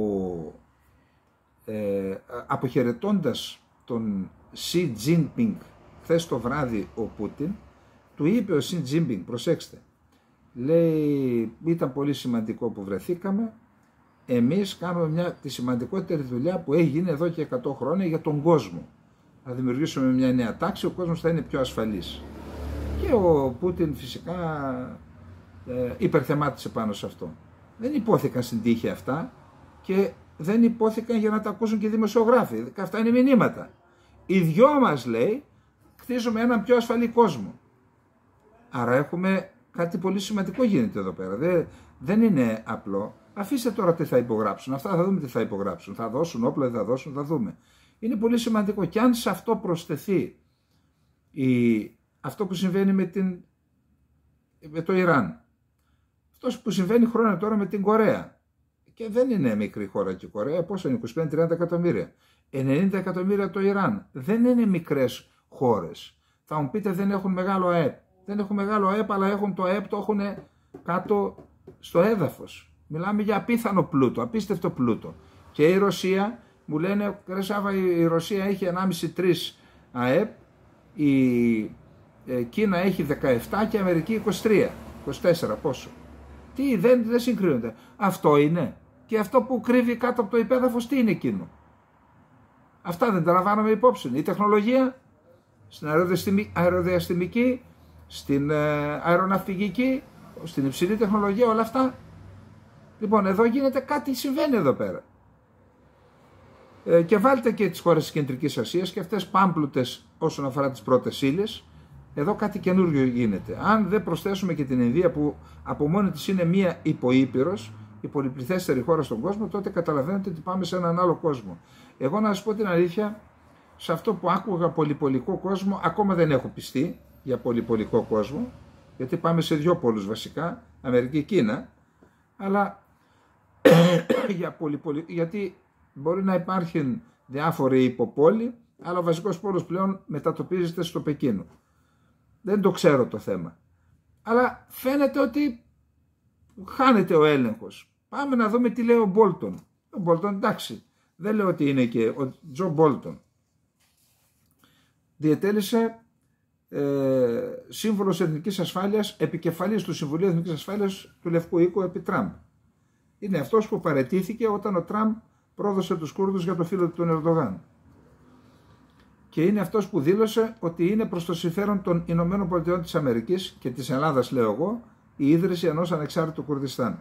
ε, αποχαιρετώντας τον Σι Τζίνπινγκ χθες το βράδυ ο Πούτιν, του είπε ο Σι Τζίνπινγκ, προσέξτε, λέει ήταν πολύ σημαντικό που βρεθήκαμε, εμείς κάνουμε μια, τη σημαντικότερη δουλειά που έχει γίνει εδώ και εκατό χρόνια για τον κόσμο. Θα δημιουργήσουμε μια νέα τάξη, ο κόσμος θα είναι πιο ασφαλής. Και ο Πούτιν φυσικά ε, υπερθεμάτισε πάνω σε αυτό. Δεν υπόθηκαν στην τύχη αυτά και δεν υπόθηκαν για να τα ακούσουν και οι δημοσιογράφοι. Αυτά είναι μηνύματα. Οι δυο μας, λέει, χτίζουμε έναν πιο ασφαλή κόσμο. Άρα έχουμε κάτι πολύ σημαντικό γίνεται εδώ πέρα. Δεν, δεν είναι απλό. Αφήστε τώρα τι θα υπογράψουν. Αυτά θα δούμε τι θα υπογράψουν. Θα δώσουν όπλα, δεν θα δώσουν, θα δούμε. Είναι πολύ σημαντικό. Και αν σε αυτό προσθεθεί η, αυτό που συμβαίνει με, την, με το Ιράν, αυτό που συμβαίνει χρόνια τώρα με την Κορέα, και δεν είναι μικρή χώρα και η Κορέα, πόσο είναι, είκοσι πέντε με τριάντα εκατομμύρια. ενενήντα εκατομμύρια το Ιράν. Δεν είναι μικρές χώρες. Θα μου πείτε δεν έχουν μεγάλο ΑΕΠ. Δεν έχουν μεγάλο ΑΕΠ, αλλά έχουν το ΑΕΠ, το έχουν κάτω στο έδαφος. Μιλάμε για απίθανο πλούτο, απίστευτο πλούτο. Και η Ρωσία, μου λένε, ρε Σάβα, η Ρωσία έχει ενάμιση με τρία ΑΕΠ, η Κίνα έχει δεκαεπτά και η Αμερική είκοσι τρία, είκοσι τέσσερα, πόσο. Τι, δεν, δεν συγκρίνονται. Αυτό είναι. Και αυτό που κρύβει κάτω από το υπέδαφος, τι είναι εκείνο. Αυτά δεν τα λαμβάνουμε υπόψη. Η τεχνολογία στην αεροδιαστημική, στην αεροναυπηγική, στην υψηλή τεχνολογία, όλα αυτά. Λοιπόν, εδώ γίνεται κάτι, συμβαίνει εδώ πέρα. Ε, και βάλτε και τις χώρες της Κεντρικής Ασίας και αυτές πάμπλουτες όσον αφορά τις πρώτες ύλες. Εδώ κάτι καινούργιο γίνεται. Αν δεν προσθέσουμε και την Ινδία που από μόνη της είναι μία υποήπειρος, η πολυπληθέστερη χώρα στον κόσμο, τότε καταλαβαίνετε ότι πάμε σε έναν άλλο κόσμο. Εγώ να σας πω την αλήθεια, σε αυτό που άκουγα πολυπολικό κόσμο, ακόμα δεν έχω πιστεί για πολυπολικό κόσμο, γιατί πάμε σε δυο πόλους βασικά, Αμερική, Κίνα, αλλά για πολυπολικό, γιατί μπορεί να υπάρχουν διάφοροι υποπόλοι, αλλά ο βασικός πόλος πλέον μετατοπίζεται στο Πεκίνο. Δεν το ξέρω το θέμα. Αλλά φαίνεται ότι χάνεται ο έλεγχος. Πάμε να δούμε τι λέει ο Μπόλτον. Ο Μπόλτον, εντάξει, δεν λέω ότι είναι και ο Τζο Μπόλτον. Διετέλεσε ε, σύμβουλος Εθνικής Ασφάλειας, επικεφαλής του Συμβουλίου Εθνικής Ασφάλειας του Λευκού Οίκου επί Τραμπ. Είναι αυτός που παραιτήθηκε όταν ο Τραμπ πρόδωσε τους Κούρδους για το φίλο του τον Ερντογάν. Και είναι αυτός που δήλωσε ότι είναι προς το συμφέρον των Ηνωμένων Πολιτειών της Αμερικής και της Ελλάδας, λέω εγώ, η ίδρυση ενός ανεξάρτητου Κουρδιστάν.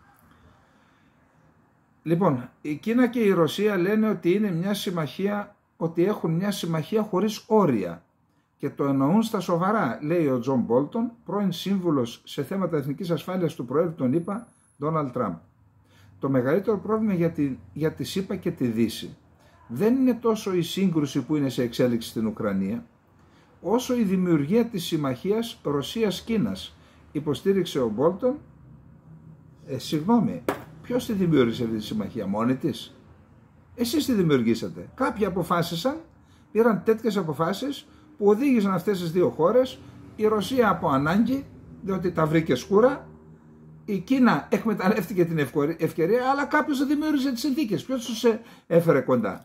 Λοιπόν, η Κίνα και η Ρωσία λένε ότι είναι μια συμμαχία, ότι έχουν μια συμμαχία χωρίς όρια και το εννοούν στα σοβαρά, λέει ο Τζον Μπόλτον, πρώην σύμβουλος σε θέματα εθνικής ασφάλειας του Προέδρου των ΗΠΑ, Ντόναλντ Τραμπ. Το μεγαλύτερο πρόβλημα για τη, για τη ΣΥΠΑ και τη Δύση δεν είναι τόσο η σύγκρουση που είναι σε εξέλιξη στην Ουκρανία, όσο η δημιουργία της συμμαχίας Ρωσίας-Κίνας, υποστήριξε ο Μπόλτον. Ε, συγγνώμη, ποιος τη δημιούργησε αυτή τη συμμαχία, μόνη της? Εσείς τη δημιουργήσατε. Κάποιοι αποφάσισαν, πήραν τέτοιες αποφάσεις που οδήγησαν αυτές τις δύο χώρες, η Ρωσία από ανάγκη, διότι τα βρήκε σκούρα, η Κίνα εκμεταλλεύτηκε την ευκαιρία, αλλά κάποιος δεν δημιούργησε τις συνθήκες. Ποιος τους έφερε κοντά?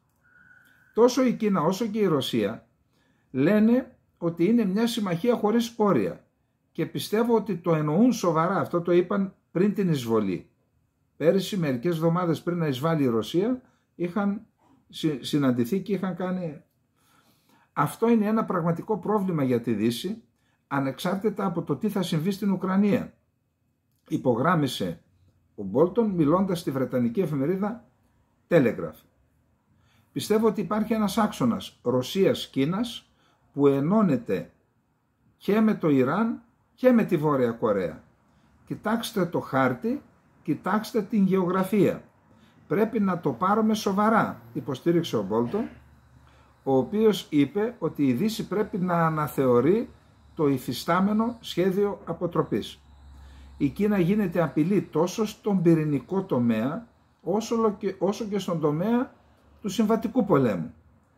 Τόσο η Κίνα όσο και η Ρωσία λένε ότι είναι μια συμμαχία χωρίς όρια και πιστεύω ότι το εννοούν σοβαρά. Αυτό το είπαν πριν την εισβολή. Πέρυσι, μερικές εβδομάδες πριν να εισβάλλει η Ρωσία, είχαν συναντηθεί και είχαν κάνει... Αυτό είναι ένα πραγματικό πρόβλημα για τη Δύση, ανεξάρτητα από το τι θα συμβεί στην Ουκρανία. Υπογράμμισε ο Μπόλτον μιλώντας στη βρετανική εφημερίδα Telegraph. Πιστεύω ότι υπάρχει ένας άξονας Ρωσίας-Κίνας που ενώνεται και με το Ιράν και με τη Βόρεια Κορέα. Κοιτάξτε το χάρτη, κοιτάξτε την γεωγραφία. Πρέπει να το πάρουμε σοβαρά, υποστήριξε ο Μπόλτον, ο οποίος είπε ότι η Δύση πρέπει να αναθεωρεί το υφιστάμενο σχέδιο αποτροπής. Η Κίνα γίνεται απειλή τόσο στον πυρηνικό τομέα, όσο και, όσο και στον τομέα του συμβατικού πολέμου.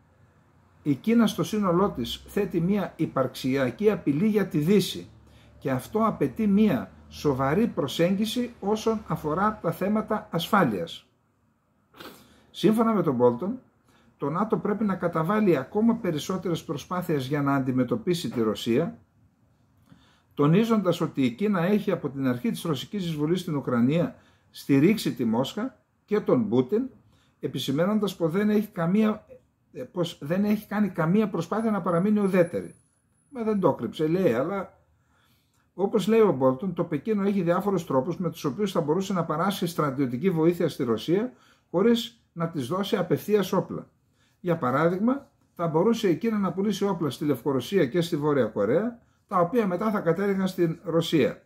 Η Κίνα στο σύνολό της θέτει μια υπαρξιακή απειλή για τη Δύση και αυτό απαιτεί μια σοβαρή προσέγγιση όσον αφορά τα θέματα ασφάλειας. Σύμφωνα με τον Μπόλτον, το ΝΑΤΟ πρέπει να καταβάλει ακόμα περισσότερες προσπάθειες για να αντιμετωπίσει τη Ρωσία, τονίζοντας ότι η Κίνα έχει από την αρχή της ρωσικής εισβολής στην Ουκρανία στηρίξει τη Μόσχα και τον Πούτιν, επισημαίνοντας πως δεν έχει, καμία, πως δεν έχει κάνει καμία προσπάθεια να παραμείνει ουδέτερη. Μα δεν το κρύψε, λέει, αλλά όπως λέει ο Μπόλτον, το Πεκίνο έχει διάφορους τρόπους με τους οποίους θα μπορούσε να παράσχει στρατιωτική βοήθεια στη Ρωσία χωρίς να της δώσει απευθείας όπλα. Για παράδειγμα, θα μπορούσε η Κίνα να πουλήσει όπλα στη Λευκορωσία και στη Βόρεια Κορέα, τα οποία μετά θα κατέληγαν στην Ρωσία.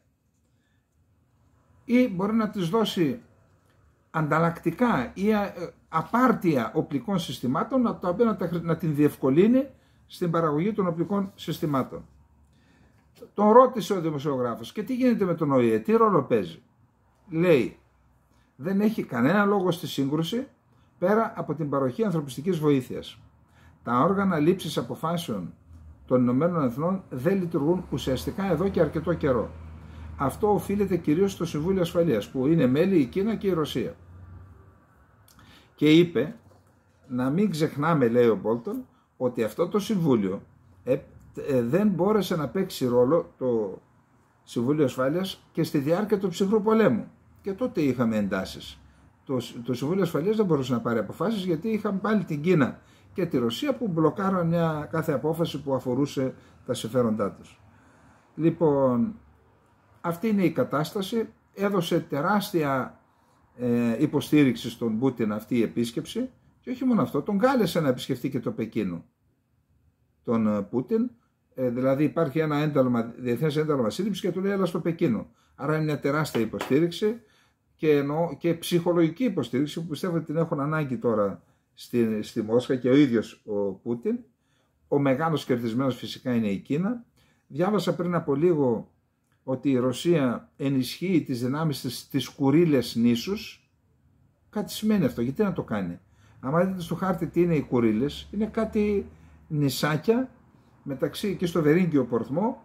Ή μπορεί να της δώσει ανταλλακτικά ή απάρτια οπλικών συστημάτων, τα οποία να την διευκολύνει στην παραγωγή των οπλικών συστημάτων. Τον ρώτησε ο δημοσιογράφος, και τι γίνεται με τον Ο Η Ε, τι ρόλο παίζει? Λέει, δεν έχει κανένα λόγο στη σύγκρουση πέρα από την παροχή ανθρωπιστικής βοήθειας. Τα όργανα λήψης αποφάσεων των Ηνωμένων Εθνών δεν λειτουργούν ουσιαστικά εδώ και αρκετό καιρό. Αυτό οφείλεται κυρίως στο Συμβούλιο Ασφαλείας, που είναι μέλη η Κίνα και η Ρωσία. Και είπε, να μην ξεχνάμε, λέει ο Μπόλτον, ότι αυτό το Συμβούλιο ε, ε, δεν μπόρεσε να παίξει ρόλο, το Συμβούλιο Ασφάλειας, και στη διάρκεια του ψυχρού πολέμου. Και τότε είχαμε εντάσεις. το, το Συμβούλιο Ασφαλείας δεν μπορούσε να πάρει αποφάσεις, γιατί είχαν πάλι την Κίνα και τη Ρωσία που μπλοκάραν μια κάθε απόφαση που αφορούσε τα συμφέροντά τους. Λοιπόν, αυτή είναι η κατάσταση. Έδωσε τεράστια ε, υποστήριξη στον Πούτιν αυτή η επίσκεψη, και όχι μόνο αυτό, τον κάλεσε να επισκεφτεί και το Πεκίνο τον ε, Πούτιν. Ε, δηλαδή υπάρχει ένα ένταλμα, διεθνές ένταλμα σύλληψης και του λέει έλα στο Πεκίνο. Άρα είναι μια τεράστια υποστήριξη και, εννοώ, και ψυχολογική υποστήριξη που πιστεύω ότι την έχουν ανάγκη τώρα στη, στη Μόσχα και ο ίδιος ο Πούτιν. Ο μεγάλος κερδισμένος φυσικά είναι η Κίνα. Διάβασα πριν από λίγο ότι η Ρωσία ενισχύει τις δυνάμεις της στις Κουρίλες νήσους. Κάτι σημαίνει αυτό, γιατί να το κάνει? Αν δείτε στο χάρτη τι είναι οι Κουρίλες, είναι κάτι νησάκια μεταξύ και στο Βερίγγιο Πορθμό,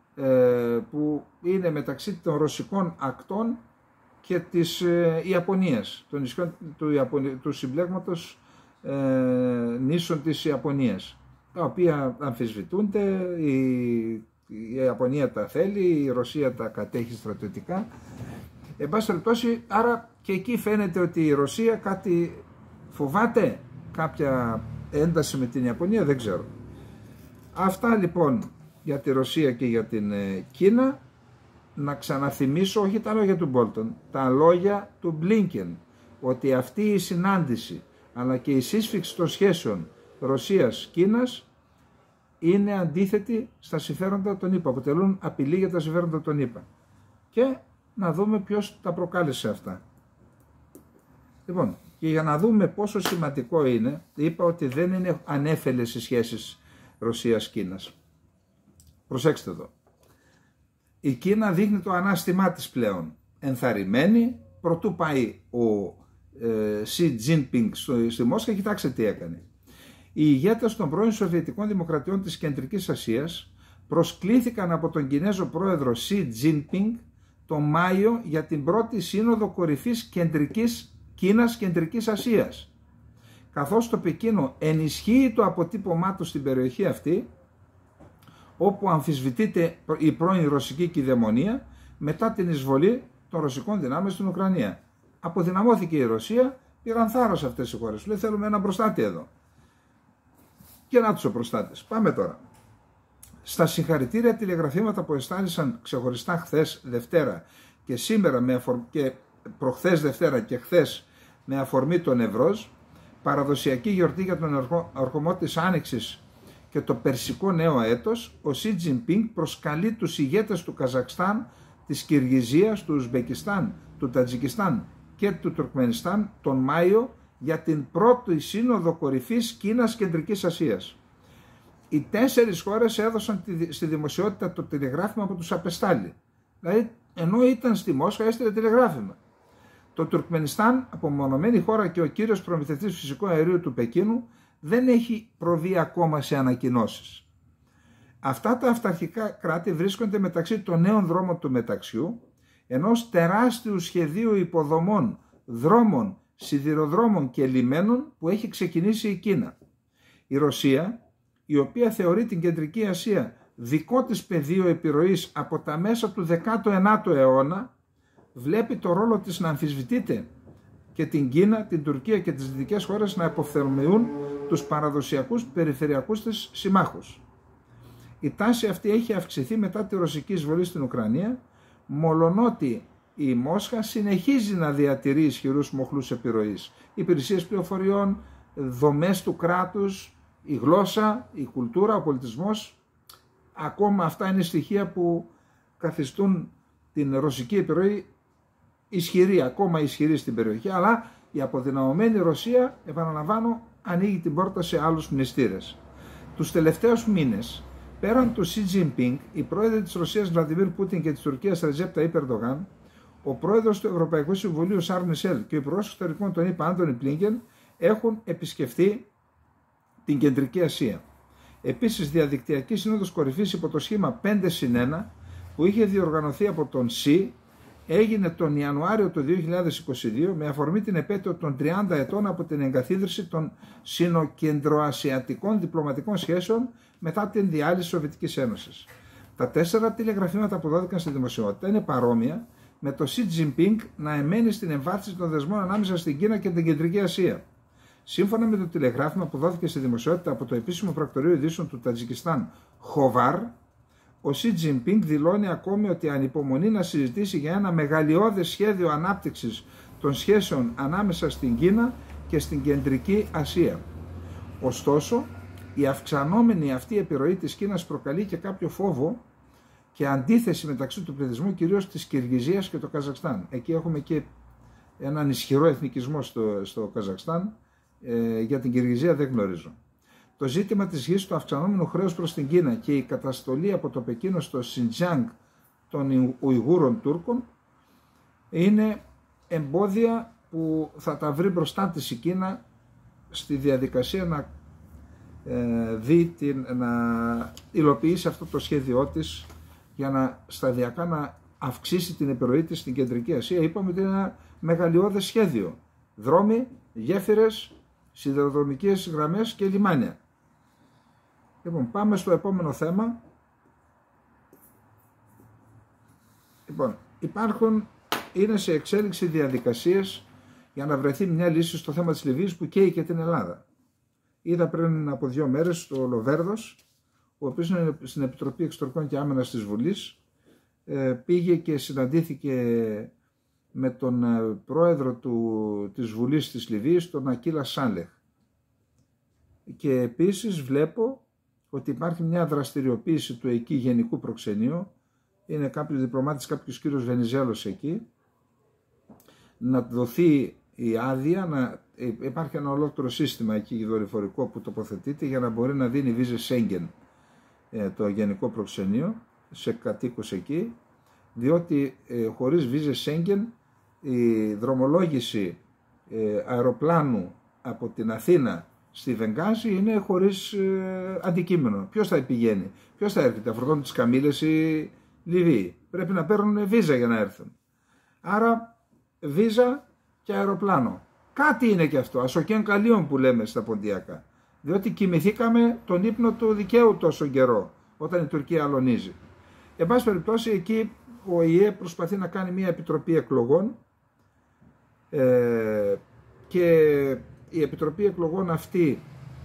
που είναι μεταξύ των ρωσικών ακτών και της Ιαπωνίας, των νησιών του, Ιαπωνι... του συμπλέγματος ε, νήσων της Ιαπωνίας, τα οποία αμφισβητούνται, η... η Ιαπωνία τα θέλει, η Ρωσία τα κατέχει στρατιωτικά. Εν πάση περιπτώσει, άρα και εκεί φαίνεται ότι η Ρωσία κάτι φοβάται, κάποια ένταση με την Ιαπωνία, δεν ξέρω. Αυτά λοιπόν για τη Ρωσία και για την Κίνα. Να ξαναθυμίσω όχι τα λόγια του Μπόλτον, τα λόγια του Μπλίνκεν, ότι αυτή η συνάντηση αλλά και η σύσφυξη των σχέσεων Ρωσίας-Κίνας είναι αντίθετη στα συμφέροντα των ΗΠΑ, αποτελούν απειλή για τα συμφέροντα των ΗΠΑ. Και να δούμε ποιος τα προκάλεσε αυτά. Λοιπόν, και για να δούμε πόσο σημαντικό είναι, είπα ότι δεν είναι ανέφελες οι σχέσεις Ρωσίας-Κίνας. Προσέξτε εδώ. Η Κίνα δείχνει το ανάστημά της πλέον, ενθαρρυμένη, προτού πάει ο ε, Σι Τζίνπινγκ στη Μόσχα. Κοιτάξτε τι έκανε. Οι ηγέτες των πρώην Σοβιετικών Δημοκρατιών της Κεντρικής Ασίας προσκλήθηκαν από τον Κινέζο πρόεδρο Σι Τζίνπινγκ το Μάιο για την πρώτη σύνοδο κορυφής Κεντρικής Κίνας Κεντρικής Ασίας. Καθώς το Πεκίνο ενισχύει το αποτύπωμά του στην περιοχή αυτή, όπου αμφισβητείται η πρώην ρωσική κυδαιμονία μετά την εισβολή των ρωσικών δυνάμεων στην Ουκρανία. Αποδυναμώθηκε η Ρωσία, πήραν θάρρος αυτές οι χώρες. Λέει θέλουμε ένα προστάτη εδώ. Και να τους ο προστάτες. Πάμε τώρα. Στα συγχαρητήρια τηλεγραφήματα που εστάλησαν ξεχωριστά χθες Δευτέρα και σήμερα με αφορ... και προχθές Δευτέρα και χθες με αφορμή τον Ευρώς, παραδοσιακή γιορτή για τον ερχομό της Άνοιξης και το περσικό νέο έτος, ο Σι Τζινπίνγκ προσκαλεί τους ηγέτες του Καζακστάν, της Κυργιζίας, του Ουσμπεκιστάν, του Τατζικιστάν και του Τουρκμενιστάν τον Μάιο για την πρώτη σύνοδο κορυφής Κίνας Κεντρικής Ασίας. Οι τέσσερις χώρες έδωσαν στη δημοσιότητα το τηλεγράφημα που τους απεστάλλει. Δηλαδή, ενώ ήταν στη Μόσχα, έστειλε τηλεγράφημα. Το Τουρκμενιστάν, απομονωμένη χώρα και ο κύριος προμηθευτής φυσικού αερίου του Πεκίνου, δεν έχει προβεί ακόμα σε ανακοινώσεις. Αυτά τα αυταρχικά κράτη βρίσκονται μεταξύ των νέων δρόμων του μεταξιού, ενός τεράστιου σχεδίου υποδομών, δρόμων, σιδηροδρόμων και λιμένων που έχει ξεκινήσει η Κίνα. Η Ρωσία, η οποία θεωρεί την Κεντρική Ασία δικό της πεδίο επιρροής από τα μέσα του δέκατου ενάτου αιώνα, βλέπει το ρόλο της να αμφισβητείται και την Κίνα, την Τουρκία και τις δυτικές χώρες να υποφθερμιούν τους παραδοσιακούς περιφερειακούς της συμμάχους. Η τάση αυτή έχει αυξηθεί μετά τη ρωσική εισβολή στην Ουκρανία, μολονότι η Μόσχα συνεχίζει να διατηρεί ισχυρούς μοχλούς επιρροής. Υπηρεσίες πληροφοριών, δομές του κράτους, η γλώσσα, η κουλτούρα, ο πολιτισμός, ακόμα αυτά είναι στοιχεία που καθιστούν την ρωσική επιρροή ισχυρή, ακόμα ισχυρή στην περιοχή, αλλά η αποδυναμωμένη Ρωσία, επαναλαμβάνω, ανοίγει την πόρτα σε άλλους μνηστήρες. Τους τελευταίους μήνες, πέραν του Σι Τζινπίνγκ, οι πρόεδροι της Ρωσίας Βλαντιμίρ Πούτιν και της Τουρκίας Ρετζέπ Ταΐπ Ερντογάν, ο πρόεδρος του Ευρωπαϊκού Συμβουλίου Σαρλ Μισελ και ο υπουργός εξωτερικών των ΗΠΑ Άντονι Μπλίνκεν έχουν επισκεφθεί την Κεντρική Ασία. Επίσης, διαδικτυακή σύνοδος κορυφής υπό το σχήμα πέντε συν ένα που είχε διοργανωθεί από τον ΣΥ έγινε τον Ιανουάριο του δύο χιλιάδες είκοσι δύο με αφορμή την επέτειο των τριάντα ετών από την εγκαθίδρυση των συνοκεντροασιατικών διπλωματικών σχέσεων μετά την διάλυση της Σοβιετικής Ένωσης. Τα τέσσερα τηλεγραφήματα που δόθηκαν στη δημοσιότητα είναι παρόμοια με το Xi Jinping να εμένει στην εμβάθυνση των δεσμών ανάμεσα στην Κίνα και την Κεντρική Ασία. Σύμφωνα με το τηλεγράφημα που δόθηκε στη δημοσιότητα από το επίσημο πρακτορείο ειδήσεων του Τατζικιστάν, Χοβάρ, ο Xi Jinping δηλώνει ακόμη ότι ανυπομονεί να συζητήσει για ένα μεγαλειώδες σχέδιο ανάπτυξης των σχέσεων ανάμεσα στην Κίνα και στην Κεντρική Ασία. Ωστόσο, η αυξανόμενη αυτή επιρροή της Κίνας προκαλεί και κάποιο φόβο και αντίθεση μεταξύ του πληθυσμού, κυρίως της Κυργιζίας και του Καζακστάν. Εκεί έχουμε και έναν ισχυρό εθνικισμό στο, στο Καζακστάν, ε, για την Κυργιζία δεν γνωρίζω. Το ζήτημα της γης, του αυξανόμενου χρέους προς την Κίνα και η καταστολή από το Πεκίνο στο Σιντζάνγκ των Ουιγούρων Τούρκων είναι εμπόδια που θα τα βρει μπροστά της η Κίνα στη διαδικασία να, ε, δει την, να υλοποιήσει αυτό το σχέδιό της για να σταδιακά να αυξήσει την επιρροή της στην Κεντρική Ασία. Είπαμε ότι είναι ένα μεγαλειώδες σχέδιο. Δρόμοι, γέφυρες, σιδηροδρομικές γραμμές και λιμάνια. Λοιπόν, πάμε στο επόμενο θέμα. Λοιπόν, υπάρχουν, είναι σε εξέλιξη διαδικασίες για να βρεθεί μια λύση στο θέμα της Λιβύης που καίει και την Ελλάδα. Είδα πριν από δύο μέρες το Λοβέρδος, ο οποίος είναι στην Επιτροπή Εξωτερικών και Άμυνας της Βουλής, πήγε και συναντήθηκε με τον πρόεδρο του, της Βουλής της Λιβύης, τον Ακίλα Σάλεχ. Και επίσης βλέπω ότι υπάρχει μια δραστηριοποίηση του εκεί γενικού προξενείου, είναι κάποιος διπλωμάτης, κάποιος κύριος Βενιζέλος εκεί, να δοθεί η άδεια, να υπάρχει ένα ολόκληρο σύστημα εκεί δορυφορικό που τοποθετείται για να μπορεί να δίνει βίζες Σέγγεν το γενικό προξενείο σε κατοίκους εκεί, διότι ε, χωρίς βίζες Σέγγεν η δρομολόγηση ε, αεροπλάνου από την Αθήνα στη Βενγάζη είναι χωρίς ε, αντικείμενο. Ποιος θα πηγαίνει, ποιος θα έρχεται, φορτώνουν τις καμήλες οι Λιβύοι. Πρέπει να παίρνουν βίζα για να έρθουν. Άρα βίζα και αεροπλάνο. Κάτι είναι και αυτό, ασοκέν καλίων που λέμε στα ποντιακά. Διότι κοιμηθήκαμε τον ύπνο του δικαίου τόσο καιρό, όταν η Τουρκία αλωνίζει. Εν πάση περιπτώσει, εκεί ο ΙΕ προσπαθεί να κάνει μια επιτροπή εκλογών ε, και η επιτροπή εκλογών αυτή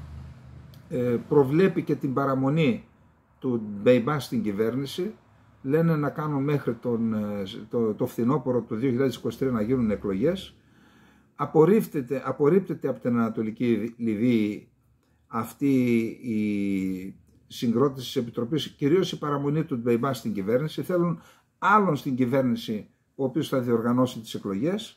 ε, προβλέπει και την παραμονή του Μπεϊμπά στην κυβέρνηση. Λένε να κάνουν μέχρι τον, το, το φθινόπωρο του δύο χιλιάδες είκοσι τρία να γίνουν εκλογές. Απορρίπτεται, απορρίπτεται από την Ανατολική Λιβύη αυτή η συγκρότηση της Επιτροπής, κυρίως η παραμονή του Μπεϊμπά στην κυβέρνηση. Θέλουν άλλον στην κυβέρνηση, ο οποίος θα διοργανώσει τις εκλογές.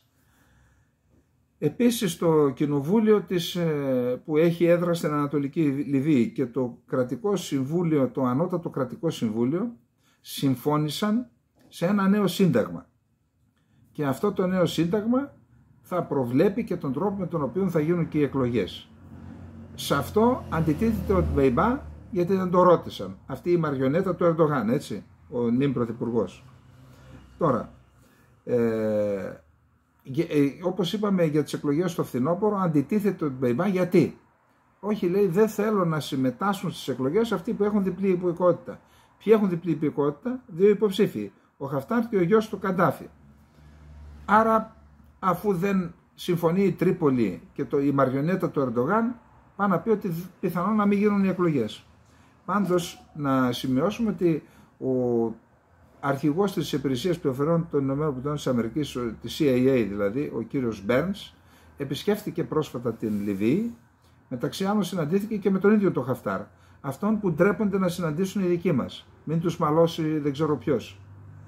Επίσης το κοινοβούλιο της, που έχει έδρα στην Ανατολική Λιβύη και το κρατικό συμβούλιο, το ανώτατο κρατικό συμβούλιο, συμφώνησαν σε ένα νέο σύνταγμα. Και αυτό το νέο σύνταγμα θα προβλέπει και τον τρόπο με τον οποίο θα γίνουν και οι εκλογές. Σε αυτό αντιτίθεται ο Μπεϊμπά, γιατί δεν το ρώτησαν. Αυτή η μαριονέτα του Ερντογάν, έτσι, ο νυν πρωθυπουργός. Τώρα, ε, ε, όπως είπαμε για τις εκλογές στο φθινόπωρο, αντιτίθεται ο Μπεϊμπά γιατί. Όχι, λέει, δεν θέλω να συμμετάσχουν στις εκλογές αυτοί που έχουν διπλή υπηκότητα. Ποιοι έχουν διπλή υπηκότητα? Δύο υποψήφοι, ο Χαφτάρ και ο γιος του Καντάφη. Άρα, αφού δεν συμφωνεί η Τρίπολη και το, η μαριονέτα του Ερντογάν, πάει να πει ότι πιθανόν να μην γίνουν οι εκλογές. Πάντως, να σημειώσουμε ότι ο αρχηγός της Υπηρεσίας Πληροφοριών των ΗΠΑ, της σι άι έι δηλαδή, ο κύριος Μπέρνς, επισκέφθηκε πρόσφατα την Λιβύη, μεταξύ άλλων συναντήθηκε και με τον ίδιο τον Χαφτάρ, αυτόν που ντρέπονται να συναντήσουν οι δικοί μας, μην τους μαλώσει δεν ξέρω ποιος.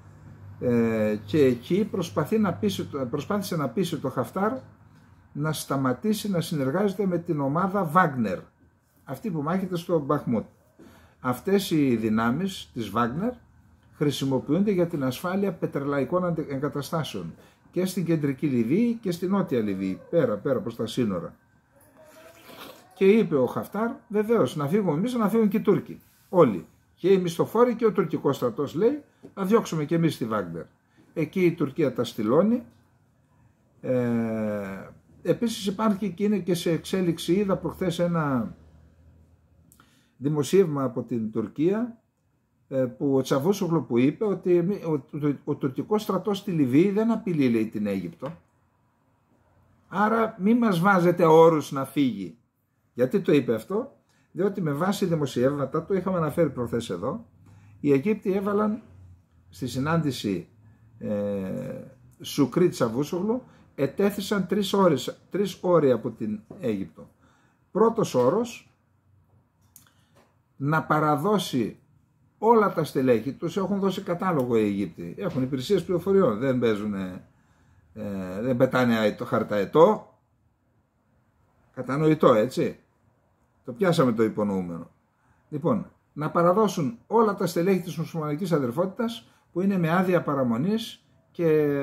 Ε, και εκεί προσπαθεί να πείσει, προσπάθησε να πείσει το Χαφτάρ να σταματήσει να συνεργάζεται με την ομάδα Βάγνερ, αυτή που μάχεται στο Μπαχμούτ. Αυτές οι δυνάμεις της Βάγνερ χρησιμοποιούνται για την ασφάλεια πετρελαϊκών εγκαταστάσεων και στην κεντρική Λιβύη και στην νότια Λιβύη, πέρα, πέρα προς τα σύνορα. Και είπε ο Χαφτάρ, βεβαίως, να φύγουμε εμείς, να φύγουν και οι Τούρκοι. Όλοι. Και οι μισθοφόροι και ο τουρκικός στρατός, λέει, να διώξουμε και εμείς τη Βάγνερ. Εκεί η Τουρκία τα στυλώνει. Ε, επίσης υπάρχει και είναι και σε εξέλιξη, είδα προχθές ένα δημοσίευμα από την Τουρκία, που ο Τσαβούσογλου που είπε ότι ο, ο, ο τουρκικός στρατός στη Λιβύη δεν απειλεί, λέει, την Αίγυπτο. Άρα μη μας βάζετε όρους να φύγει. Γιατί το είπε αυτό? Διότι με βάση δημοσιεύματα, το είχαμε αναφέρει προχθές εδώ, οι Αιγύπτιοι έβαλαν στη συνάντηση ε, Σουκρί Τσαβούσογλου, ετέθησαν τρεις ώρες, τρεις όροι από την Αίγυπτο. Πρώτος όρος, να παραδώσει όλα τα στελέχη τους, έχουν δώσει κατάλογο οι Αιγύπτιοι, έχουν υπηρεσίες πληροφοριών, δεν παίζουν, ε, δεν πετάνε το χαρταετό, κατανοητό, έτσι, το πιάσαμε το υπονοούμενο. Λοιπόν, να παραδώσουν όλα τα στελέχη της μουσουλμανικής αδερφότητας που είναι με άδεια παραμονής και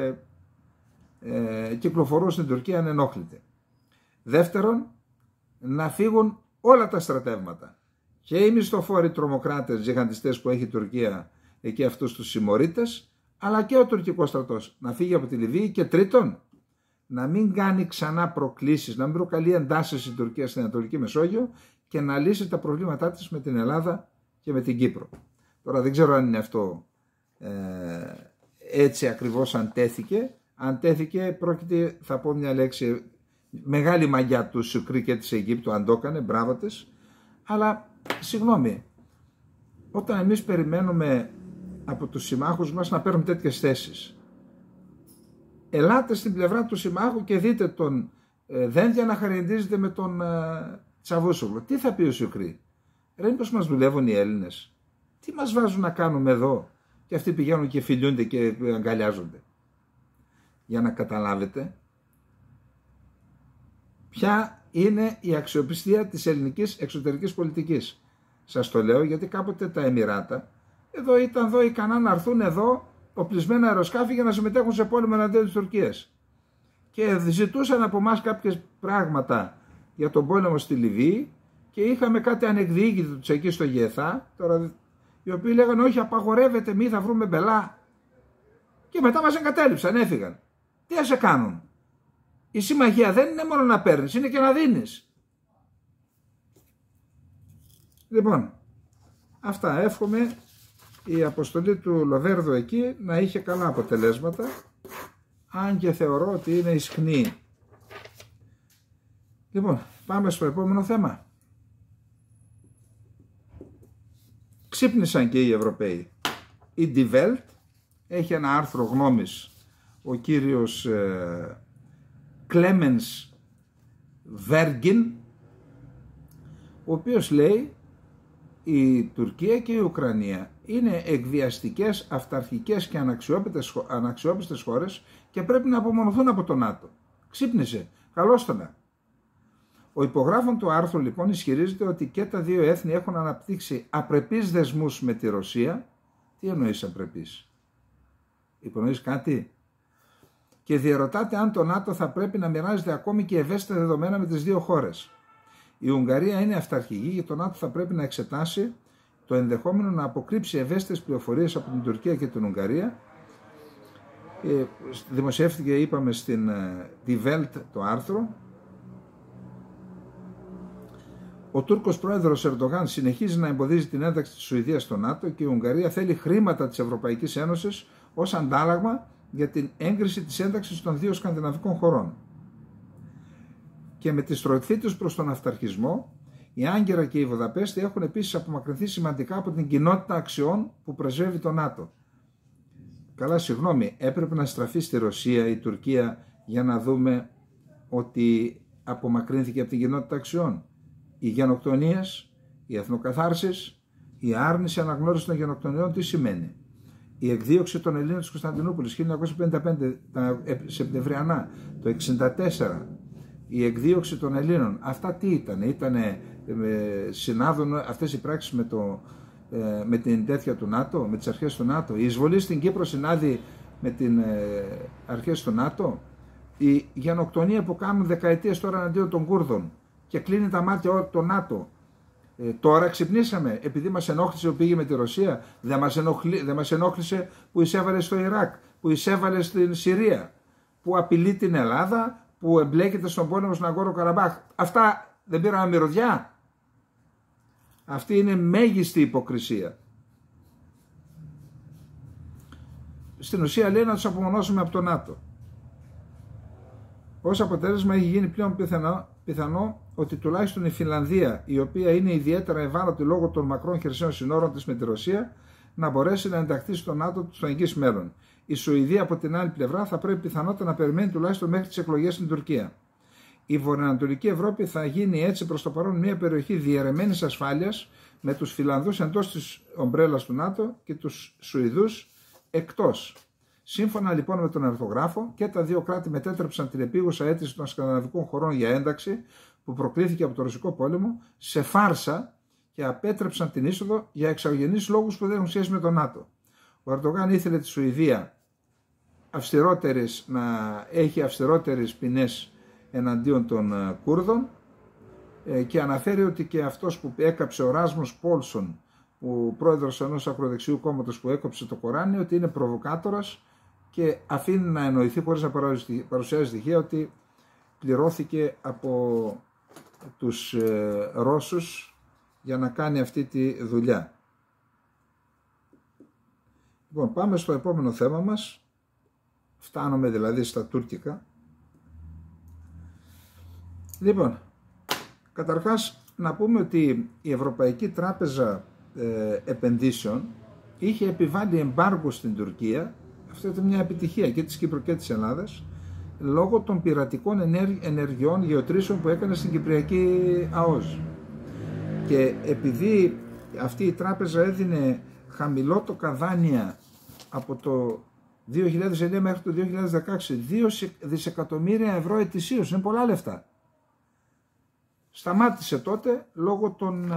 ε, κυκλοφορούν στην Τουρκία ανενόχλητοι. Δεύτερον, να φύγουν όλα τα στρατεύματα. Και οι μισθοφόροι τρομοκράτες, τζιχαντιστές που έχει η Τουρκία, εκεί αυτούς τους συμμορίτες, αλλά και ο τουρκικός στρατός να φύγει από τη Λιβύη. Και τρίτον, να μην κάνει ξανά προκλήσεις, να μην προκαλεί εντάσεις η Τουρκία στην Ανατολική Μεσόγειο και να λύσει τα προβλήματά της με την Ελλάδα και με την Κύπρο. Τώρα δεν ξέρω αν είναι αυτό ε, έτσι ακριβώς αν τέθηκε. Αν τέθηκε, πρόκειται, θα πω μια λέξη, μεγάλη μαγιά του Σουκρί και της Αιγύπτου, αν το έκανε, μπράβο της. Αλλά, συγγνώμη, όταν εμείς περιμένουμε από τους συμμάχους μας να παίρνουν τέτοιες θέσεις, ελάτε στην πλευρά του συμμάχου και δείτε τον ε, Δένδια να χαρακτηρίζεται με τον ε, Τσαβούσογλου. Τι θα πει ο Σουκρί? Ρε, μήπως μας δουλεύουν οι Έλληνες? Τι μας βάζουν να κάνουμε εδώ? Και αυτοί πηγαίνουν και φιλιούνται και αγκαλιάζονται. Για να καταλάβετε ποια είναι η αξιοπιστία της ελληνικής εξωτερικής πολιτικής. Σας το λέω γιατί κάποτε τα Εμιράτα εδώ ήταν εδώ ικανά να έρθουν εδώ οπλισμένα αεροσκάφη για να συμμετέχουν σε πόλεμο εναντίον της Τουρκίας. Και ζητούσαν από εμάς κάποιες πράγματα για τον πόλεμο στη Λιβύη και είχαμε κάτι ανεκδιήγητο εκεί στο ΓΕΘΑ, τώρα, οι οποίοι λέγανε όχι, απαγορεύεται, μη θα βρούμε μπελά. Και μετά μας εγκατέλειψαν, έφυγαν. Τι θα σε κάνουν? Η συμμαχία δεν είναι μόνο να παίρνεις, είναι και να δίνεις. Λοιπόν, αυτά. Εύχομαι η αποστολή του Λοβέρδου εκεί να είχε καλά αποτελέσματα, αν και θεωρώ ότι είναι ισχνή. Λοιπόν, πάμε στο επόμενο θέμα. Ξύπνησαν και οι Ευρωπαίοι. Η Die Welt έχει ένα άρθρο γνώμης, ο κύριος ε, Clemens Vergin, ο οποίος λέει η Τουρκία και η Ουκρανία είναι εκβιαστικές, αυταρχικές και αναξιόπιστες, αναξιόπιστες χώρες και πρέπει να απομονωθούν από το ΝΑΤΟ. Ξύπνησε, καλώς το να. Ο υπογράφων του άρθρου λοιπόν ισχυρίζεται ότι και τα δύο έθνη έχουν αναπτύξει απρεπείς δεσμούς με τη Ρωσία. Τι εννοείς απρεπείς? Υπονοείς κάτι? Και διερωτάται αν το ΝΑΤΟ θα πρέπει να μοιράζεται ακόμη και ευαίσθητα δεδομένα με τις δύο χώρες. Η Ουγγαρία είναι αυταρχική και το ΝΑΤΟ θα πρέπει να εξετάσει το ενδεχόμενο να αποκρύψει ευαίσθητες πληροφορίες από την Τουρκία και την Ουγγαρία. Ε, δημοσιεύτηκε, είπαμε, στην Die Welt το άρθρο. Ο Τούρκος πρόεδρος Ερντογάν συνεχίζει να εμποδίζει την ένταξη της Σουηδίας στο ΝΑΤΟ και η Ουγγαρία θέλει χρήματα της Ευρωπαϊκής Ένωσης ως αντάλλαγμα για την έγκριση της ένταξης των δύο σκανδιναβικών χωρών. Και με τη στροφή τους προς τον αυταρχισμό, η Άγκυρα και η Βουδαπέστη έχουν επίσης απομακρυνθεί σημαντικά από την κοινότητα αξιών που πρεσβεύει το ΝΑΤΟ. Καλά, συγγνώμη, έπρεπε να στραφεί στη Ρωσία η Τουρκία για να δούμε ότι απομακρύνθηκε από την κοινότητα αξιών? Οι γενοκτονίες, οι εθνοκαθάρσεις, η άρνηση αναγνώριση των γενοκτονιών τι σημαίνει? Η εκδίωξη των Ελλήνων της Κωνσταντινούπολης χίλια εννιακόσια πενήντα πέντε τα Σεπτεμβριανά, το εξήντα τέσσερα, η εκδίωξη των Ελλήνων, αυτά τι ήταν? Ήτανε, ε, συνάδουν αυτές οι πράξεις με, το, ε, με την τέτοια του ΝΑΤΟ, με τις αρχές του ΝΑΤΟ? Η εισβολή στην Κύπρο συνάδει με τις ε, αρχές του ΝΑΤΟ? Η γενοκτονία που κάνουν δεκαετίες τώρα αντίον των Κούρδων και κλείνει τα μάτια το ΝΑΤΟ. Ε, τώρα ξυπνήσαμε επειδή μας ενόχλησε που πήγε με τη Ρωσία? Δεν μας, ενοχλή, δεν μας ενόχλησε που εισέβαλε στο Ιράκ, που εισέβαλε στην Συρία, που απειλεί την Ελλάδα, που εμπλέκεται στον πόλεμο στον Αγκόρο Καραμπάχ? Αυτά δεν πήραμε μυρωδιά? Αυτή είναι μέγιστη υποκρισία. στην ουσία λέει να τους απομονώσουμε από το ΝΑΤΟ. Ως αποτέλεσμα έχει γίνει πλέον πιθανό, πιθανό ότι τουλάχιστον η Φινλανδία, η οποία είναι ιδιαίτερα ευάλωτη λόγω των μακρών χερσαίων συνόρων της με τη Ρωσία, να μπορέσει να ενταχθεί στο ΝΑΤΟ στο εγγύς μέλλον. Η Σουηδία από την άλλη πλευρά θα πρέπει πιθανότατα να περιμένει τουλάχιστον μέχρι τις εκλογές στην Τουρκία. Η βορειοανατολική Ευρώπη θα γίνει έτσι προς το παρόν μια περιοχή διαιρεμένης ασφάλειας, με τους Φιλανδούς εντός της ομπρέλας του ΝΑΤΟ και τους Σουηδούς εκτός. Σύμφωνα λοιπόν με τον αρθογράφο, και τα δύο κράτη μετέτρεψαν την επίγουσα αίτηση των σκανδιναβικών χωρών για ένταξη που προκλήθηκε από το Ρωσικό πόλεμο σε φάρσα και απέτρεψαν την είσοδο για εξωγενείς λόγους που δεν έχουν σχέση με τον ΝΑΤΟ. Ο Ερντογάν ήθελε τη Σουηδία αυστηρότερες, να έχει αυστηρότερες ποινές εναντίον των Κούρδων και αναφέρει ότι και αυτός που έκαψε ο Ράσμος Πόλσον, που πρόεδρος ενός ακροδεξιού κόμματος που έκοψε το Κοράνι, ότι είναι προβοκάτορας και αφήνει να εννοηθεί χωρίς να παρουσιάζει στοιχεία ότι πληρώθηκε από τους ε, Ρώσους για να κάνει αυτή τη δουλειά. Λοιπόν, πάμε στο επόμενο θέμα μας. Φτάνουμε δηλαδή στα τουρκικά. Λοιπόν, καταρχάς να πούμε ότι η Ευρωπαϊκή Τράπεζα ε, Επενδύσεων είχε επιβάλει εμπάργο στην Τουρκία. Αυτό ήταν μια επιτυχία και της Κύπρου και της Ελλάδας, λόγω των πειρατικών ενεργειών γεωτρήσεων που έκανε στην Κυπριακή ΑΟΣ. Και επειδή αυτή η τράπεζα έδινε χαμηλότοκα δάνεια από το δύο χιλιάδες εννέα μέχρι το δύο χιλιάδες δεκαέξι, δύο δισεκατομμύρια ευρώ ετησίως, είναι πολλά λεφτά. Σταμάτησε τότε λόγω των,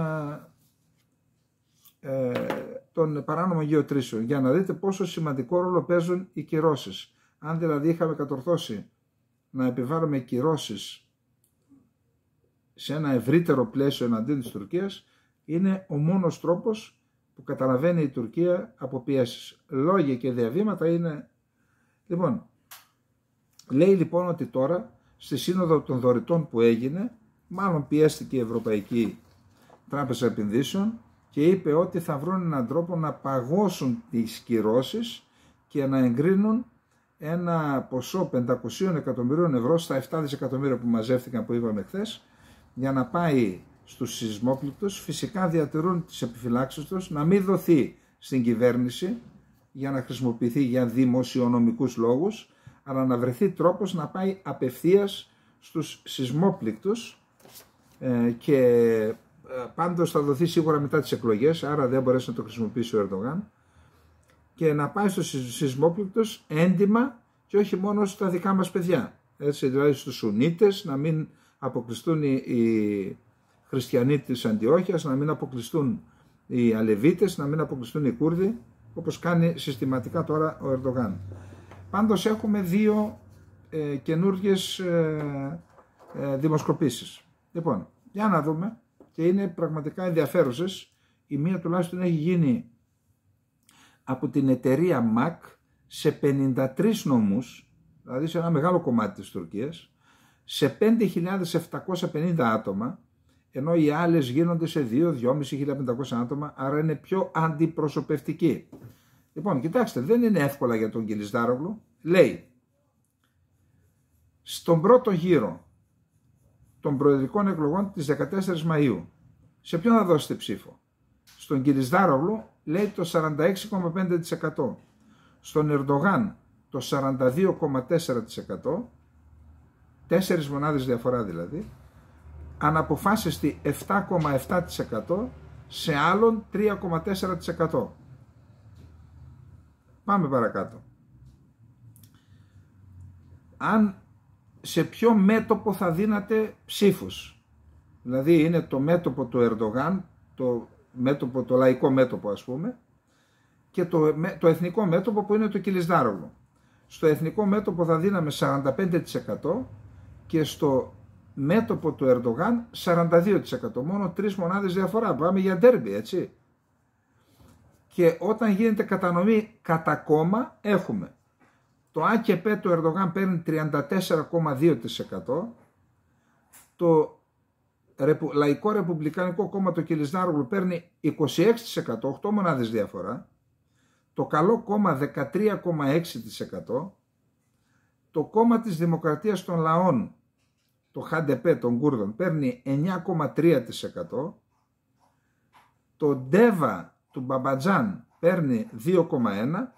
ε, των παράνομων γεωτρήσεων. Για να δείτε πόσο σημαντικό ρόλο παίζουν οι κυρώσεις. Αν δηλαδή είχαμε κατορθώσει να επιβάλλουμε κυρώσεις σε ένα ευρύτερο πλαίσιο εναντίον της Τουρκίας, είναι ο μόνος τρόπος που καταλαβαίνει η Τουρκία από πιέσεις. Λόγια και διαβήματα είναι... Λοιπόν, λέει λοιπόν ότι τώρα στη Σύνοδο των Δωρητών που έγινε, μάλλον πιέστηκε η Ευρωπαϊκή Τράπεζα Επενδύσεων και είπε ότι θα βρουν έναν τρόπο να παγώσουν τις κυρώσεις και να εγκρίνουν ένα ποσό πεντακόσια εκατομμυρίων ευρώ στα επτά δισεκατομμύρια που μαζεύτηκαν, που είπαμε χθες, για να πάει στους σεισμόπληκτους. Φυσικά διατηρούν τις επιφυλάξεις τους να μην δοθεί στην κυβέρνηση για να χρησιμοποιηθεί για δημοσιονομικούς λόγους, αλλά να βρεθεί τρόπος να πάει απευθείας στους σεισμόπληκτους ε, και ε, πάντως θα δοθεί σίγουρα μετά τις εκλογές, άρα δεν μπορέσει να το χρησιμοποιήσει ο Ερντογάν, και να πάει στους σεισμόπληκτους έντιμα και όχι μόνο στα δικά μας παιδιά. Έτσι, δηλαδή στους Σουνίτες, να μην αποκλειστούν οι, οι χριστιανοί της Αντιόχειας, να μην αποκλειστούν οι Αλεβίτες, να μην αποκλειστούν οι Κούρδοι, όπως κάνει συστηματικά τώρα ο Ερντογάν. Πάντως έχουμε δύο ε, καινούργιες ε, ε, δημοσκοπήσεις. Λοιπόν, για να δούμε, και είναι πραγματικά ενδιαφέρουσες. Η μία τουλάχιστον έχει γίνει από την εταιρεία ΜΑΚ σε πενήντα τρεις νομούς, δηλαδή σε ένα μεγάλο κομμάτι της Τουρκίας, σε πέντε χιλιάδες επτακόσια πενήντα άτομα, ενώ οι άλλες γίνονται σε δύο με δύο χιλιάδες πεντακόσια άτομα, άρα είναι πιο αντιπροσωπευτική. Λοιπόν, κοιτάξτε, δεν είναι εύκολα για τον Κιλισδάρογλου. Λέει, στον πρώτο γύρο των προεδρικών εκλογών της δεκατέσσερις Μαΐου, σε ποιον θα δώσετε ψήφο? Στον Κιλισδάρογλου λέει το σαράντα έξι κόμμα πέντε τοις εκατό, στον Ερντογάν το σαράντα δύο κόμμα τέσσερα τοις εκατό, τέσσερις μονάδες διαφορά δηλαδή, αναποφάσιστη επτά κόμμα επτά τοις εκατό, σε άλλον τρία κόμμα τέσσερα τοις εκατό. Πάμε παρακάτω. Αν σε ποιο μέτωπο θα δίνατε ψήφους? Δηλαδή είναι το μέτωπο του Ερντογάν, το μέτωπο, το λαϊκό μέτωπο ας πούμε, και το, το εθνικό μέτωπο που είναι το Κιλισδάρογλου. Στο εθνικό μέτωπο θα δίναμε σαράντα πέντε τοις εκατό και στο μέτωπο του Ερντογάν σαράντα δύο τοις εκατό. Μόνο τρεις μονάδες διαφορά. Πάμε για ντέρμπι, έτσι. Και όταν γίνεται κατανομή κατά κόμμα, έχουμε το ΑΚΕΠ του Ερντογάν παίρνει τριάντα τέσσερα κόμμα δύο τοις εκατό, το Λαϊκό Ρεπουμπλικανικό Κόμμα του Κιλισδάρογλου παίρνει είκοσι έξι τοις εκατό, οκτώ μονάδες διαφορά, το Καλό Κόμμα δεκατρία κόμμα έξι τοις εκατό, το Κόμμα της Δημοκρατίας των Λαών, το Χ Ντι Πι των Κούρδων, παίρνει εννιά κόμμα τρία τοις εκατό, το Ντέβα του Μπαμπατζάν παίρνει δύο κόμμα ένα τοις εκατό,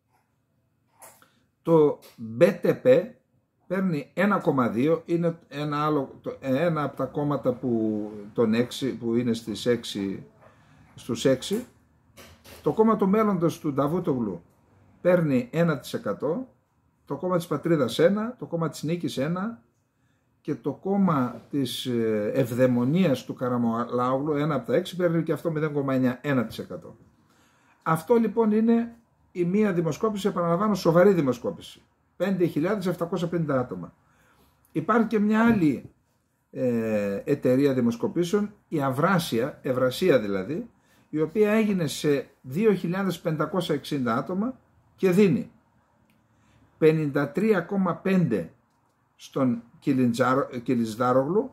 το Μπι Τι Πι παίρνει ένα κόμμα δύο τοις εκατό, είναι ένα, άλλο, ένα από τα κόμματα που, των έξι, που είναι στις έξι, στους έξι. Το Κόμμα του Μέλλοντος του Νταβούτογλου παίρνει ένα τοις εκατό, το Κόμμα της Πατρίδας ένα, το Κόμμα της Νίκης ένα και το Κόμμα της Ευδαιμονίας του Καραμαλάογλου, ένα από τα έξι, παίρνει και αυτό μηδέν κόμμα εννιά τοις εκατό. Αυτό λοιπόν είναι η μία δημοσκόπηση, επαναλαμβάνω, σοβαρή δημοσκόπηση. πέντε χιλιάδες επτακόσια πενήντα άτομα. Υπάρχει και μια άλλη ε, εταιρεία δημοσκοπήσεων, η Αυράσια, Ευρασία δηλαδή, η οποία έγινε σε δύο χιλιάδες πεντακόσια εξήντα άτομα και δίνει πενήντα τρία κόμμα πέντε στον Κιλιτζάρογλου,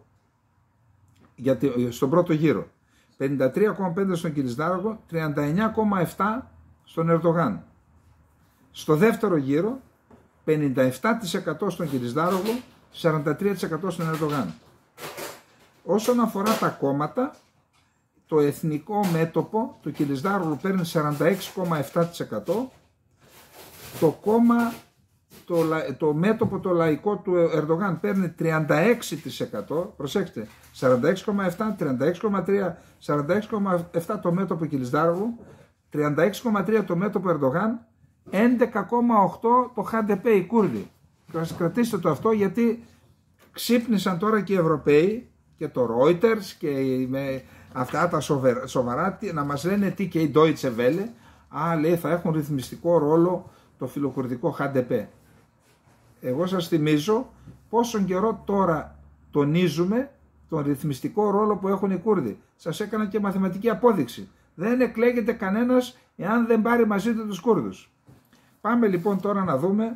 γιατί, στον πρώτο γύρο, πενήντα τρία κόμμα πέντε στον Κιλιτζάρογλου, τριάντα εννιά κόμμα επτά στον Ερντογάν. Στο δεύτερο γύρο, πενήντα επτά τοις εκατό στον Κιλιτζάρογλου, σαράντα τρία τοις εκατό στον Ερντογάν. Όσον αφορά τα κόμματα, το εθνικό μέτωπο του Κιλιτζάρογλου παίρνει σαράντα έξι κόμμα επτά τοις εκατό, το κόμμα, το, το μέτωπο το λαϊκό του Ερντογάν παίρνει τριάντα έξι τοις εκατό, προσέξτε, σαράντα έξι κόμμα επτά, τριάντα έξι κόμμα τρία, σαράντα έξι κόμμα επτά το μέτωπο Κιλιτζάρογλου, τριάντα έξι κόμμα τρία το μέτωπο Ερντογάν, έντεκα κόμμα οκτώ το Χ Ντι Πι οι Κούρδοι. Κρατήστε το αυτό, γιατί ξύπνησαν τώρα και οι Ευρωπαίοι και το Reuters και με αυτά τα σοβαρά να μας λένε τι, και η Deutsche Welle, α, λέει, θα έχουν ρυθμιστικό ρόλο το φιλοκουρδικό Χ Ντι Πι. Εγώ σας θυμίζω πόσον καιρό τώρα τονίζουμε τον ρυθμιστικό ρόλο που έχουν οι Κούρδοι. Σας έκανα και μαθηματική απόδειξη. Δεν εκλέγεται κανένας εάν δεν πάρει μαζί του τους Κούρδους. Πάμε λοιπόν τώρα να δούμε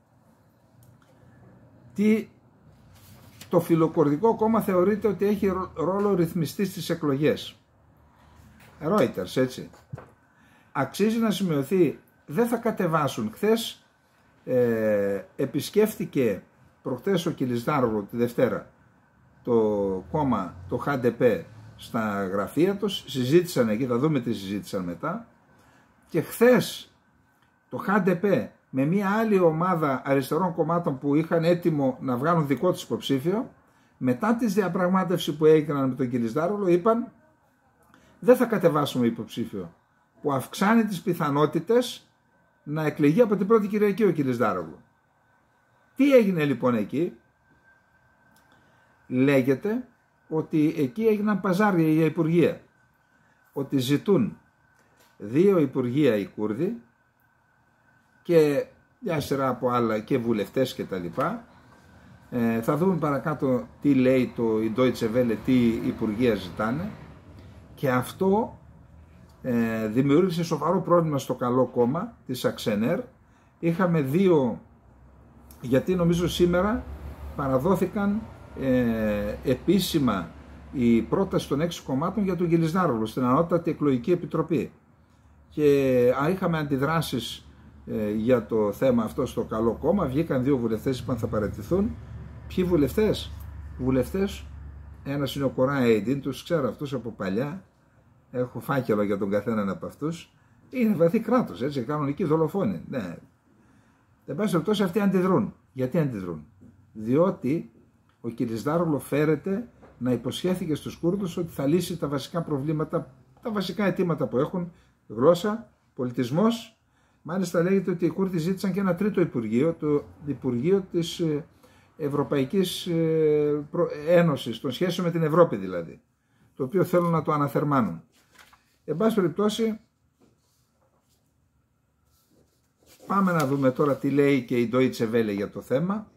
τι το φιλοκουρδικό κόμμα θεωρείται ότι έχει ρόλο ρυθμιστή στις εκλογές. Reuters, έτσι. Αξίζει να σημειωθεί, δεν θα κατεβάσουν. Χθες ε, επισκέφτηκε προχθές ο Κιλιτζάρογλου τη Δευτέρα το κόμμα, το Χ Ντι Πι, στα γραφεία τους, συζήτησαν εκεί, θα δούμε τι συζήτησαν μετά, και χθες το Χ Ντι Πι με μια άλλη ομάδα αριστερών κομμάτων που είχαν έτοιμο να βγάλουν δικό τους υποψήφιο, μετά τις διαπραγμάτευση που έγιναν με τον Κιλιτζάρογλου, είπαν δεν θα κατεβάσουμε υποψήφιο, που αυξάνει τις πιθανότητες να εκλεγεί από την πρώτη Κυριακή ο Κιλιτζάρογλου. Τι έγινε λοιπόν εκεί? Λέγεται ότι εκεί έγιναν παζάρια για υπουργεία, ότι ζητούν δύο υπουργεία οι Κούρδοι και μια σειρά από άλλα και βουλευτές και τα λοιπά. Ε, θα δούμε παρακάτω τι λέει το η Deutsche Welle, τι υπουργεία ζητάνε, και αυτό ε, δημιούργησε σοβαρό πρόβλημα στο Καλό Κόμμα της Αξενέρ. Είχαμε δύο, γιατί νομίζω σήμερα παραδόθηκαν ε, επίσημα η πρόταση των έξι κομμάτων για τον Κιλιτζάρογλου στην Ανώτατη Εκλογική Επιτροπή, και α, είχαμε αντιδράσεις ε, για το θέμα αυτό στο Καλό Κόμμα. Βγήκαν δύο βουλευτές, είπαν θα παραιτηθούν. Ποιοι βουλευτές? Βουλευτές, ένας είναι ο Κορά Έιντιν, τους ξέρω αυτούς από παλιά, έχω φάκελο για τον καθέναν από αυτούς, είναι βαθύ κράτος, έτσι, κανονικοί δολοφόνοι. Ναι. Εν πάση περιπτώσει αυτοί αντιδρούν. Γιατί αντιδρούν? Διότι ο Κιλιτζάρογλου φέρεται να υποσχέθηκε στους Κούρδους ότι θα λύσει τα βασικά προβλήματα, τα βασικά αιτήματα που έχουν, γλώσσα, πολιτισμός. Μάλιστα λέγεται ότι οι Κούρδοι ζήτησαν και ένα τρίτο υπουργείο, το Υπουργείο της Ευρωπαϊκής Ένωσης, των σχέσεων με την Ευρώπη δηλαδή, το οποίο θέλουν να το αναθερμάνουν. Εν πάση περιπτώσει, πάμε να δούμε τώρα τι λέει και η Deutsche Welle για το θέμα.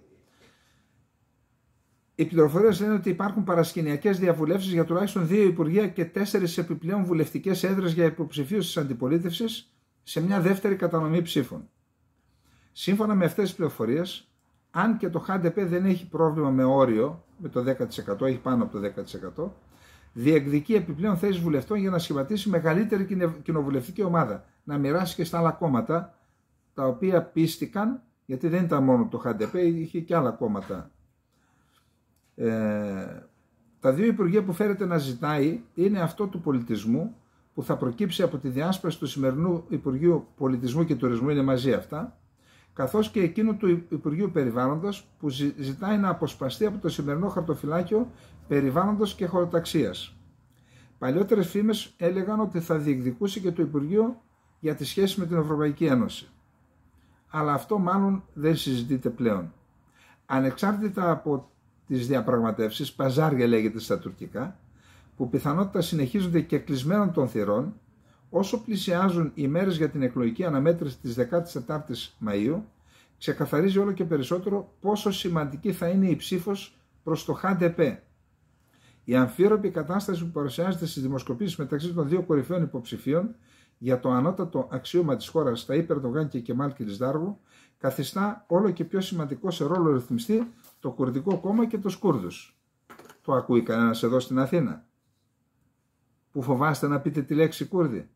Οι πληροφορίες λένε ότι υπάρχουν παρασκηνιακές διαβουλεύσεις για τουλάχιστον δύο υπουργεία και τέσσερις επιπλέον βουλευτικές έδρες για υποψηφίους της αντιπολίτευσης σε μια δεύτερη κατανομή ψήφων. Σύμφωνα με αυτές τις πληροφορίες, αν και το Χ Ντι Πι δεν έχει πρόβλημα με όριο, με το δέκα τοις εκατό, έχει πάνω από το δέκα τοις εκατό, διεκδικεί επιπλέον θέσεις βουλευτών για να σχηματίσει μεγαλύτερη κοινοβουλευτική ομάδα. Να μοιράσει και στα άλλα κόμματα, τα οποία πίστηκαν, γιατί δεν ήταν μόνο το ΧΑΝΤΕΠΕ, είχε και άλλα κόμματα. Ε, τα δύο υπουργεία που φέρεται να ζητάει είναι αυτό του πολιτισμού, που θα προκύψει από τη διάσπαση του σημερινού Υπουργείου Πολιτισμού και Τουρισμού, είναι μαζί αυτά, καθώς και εκείνου του Υπουργείου Περιβάλλοντος, που ζητάει να αποσπαστεί από το σημερινό χαρτοφυλάκιο Περιβάλλοντος και Χωροταξίας. Παλιότερες φήμες έλεγαν ότι θα διεκδικούσε και το Υπουργείο για τις σχέσεις με την Ευρωπαϊκή Ένωση. Αλλά αυτό μάλλον δεν συζητείται πλέον. Ανεξάρτητα από τις διαπραγματεύσεις, παζάρια λέγεται στα τουρκικά, που πιθανότητα συνεχίζονται και κλεισμένων των θυρών, όσο πλησιάζουν οι μέρες για την εκλογική αναμέτρηση της δεκάτης τετάρτης Μαΐου, ξεκαθαρίζει όλο και περισσότερο πόσο σημαντική θα είναι η ψήφος προς το ΧΑΝΤΕΠΕ. Η αμφίροπη κατάσταση που παρουσιάζεται στις δημοσκοπήσεις μεταξύ των δύο κορυφαίων υποψηφίων για το ανώτατο αξίωμα της χώρας, Ταΐπ Ερντογάν και Κεμάλ Κιλισδάργου, καθιστά όλο και πιο σημαντικό σε ρόλο ρυθμιστή το Κουρδικό κόμμα και τους Κούρδους. Το ακούει κανένας εδώ στην Αθήνα, που φοβάστε να πείτε τη λέξη Κούρδοι?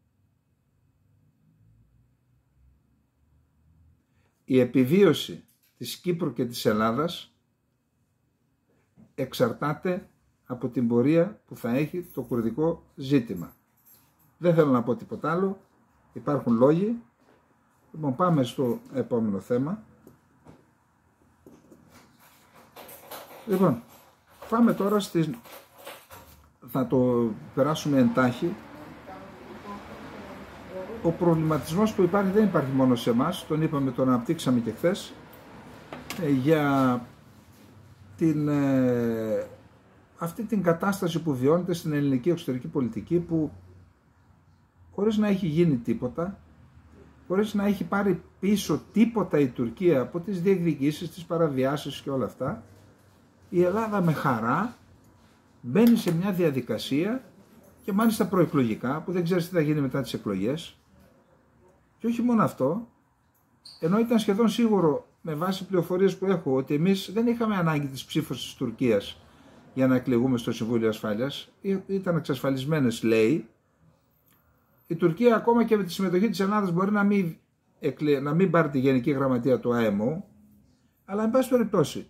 Η επιβίωση της Κύπρου και της Ελλάδας εξαρτάται από την πορεία που θα έχει το κουρδικό ζήτημα. Δεν θέλω να πω τίποτα άλλο, υπάρχουν λόγοι. Λοιπόν, πάμε στο επόμενο θέμα. Λοιπόν, πάμε τώρα στη... θα το περάσουμε εντάχει. Ο προβληματισμός που υπάρχει δεν υπάρχει μόνο σε εμάς, τον είπαμε, τον αναπτύξαμε και χθες, για την, ε, αυτή την κατάσταση που βιώνεται στην ελληνική εξωτερική πολιτική, που χωρίς να έχει γίνει τίποτα, χωρίς να έχει πάρει πίσω τίποτα η Τουρκία από τις διεκδικήσεις, τις παραβιάσεις και όλα αυτά, η Ελλάδα με χαρά μπαίνει σε μια διαδικασία, και μάλιστα προεκλογικά, που δεν ξέρεις τι θα γίνει μετά τις εκλογές. Και όχι μόνο αυτό, ενώ ήταν σχεδόν σίγουρο με βάση πληροφορίες που έχω ότι εμείς δεν είχαμε ανάγκη της ψήφος της Τουρκίας για να εκλεγούμε στο Συμβούλιο Ασφάλειας, ήταν εξασφαλισμένες, λέει. Η Τουρκία ακόμα και με τη συμμετοχή της Ελλάδας μπορεί να μην, εκλε... να μην πάρει τη Γενική Γραμματεία του ΑΕΜΟ, αλλά εν πάση περιπτώσει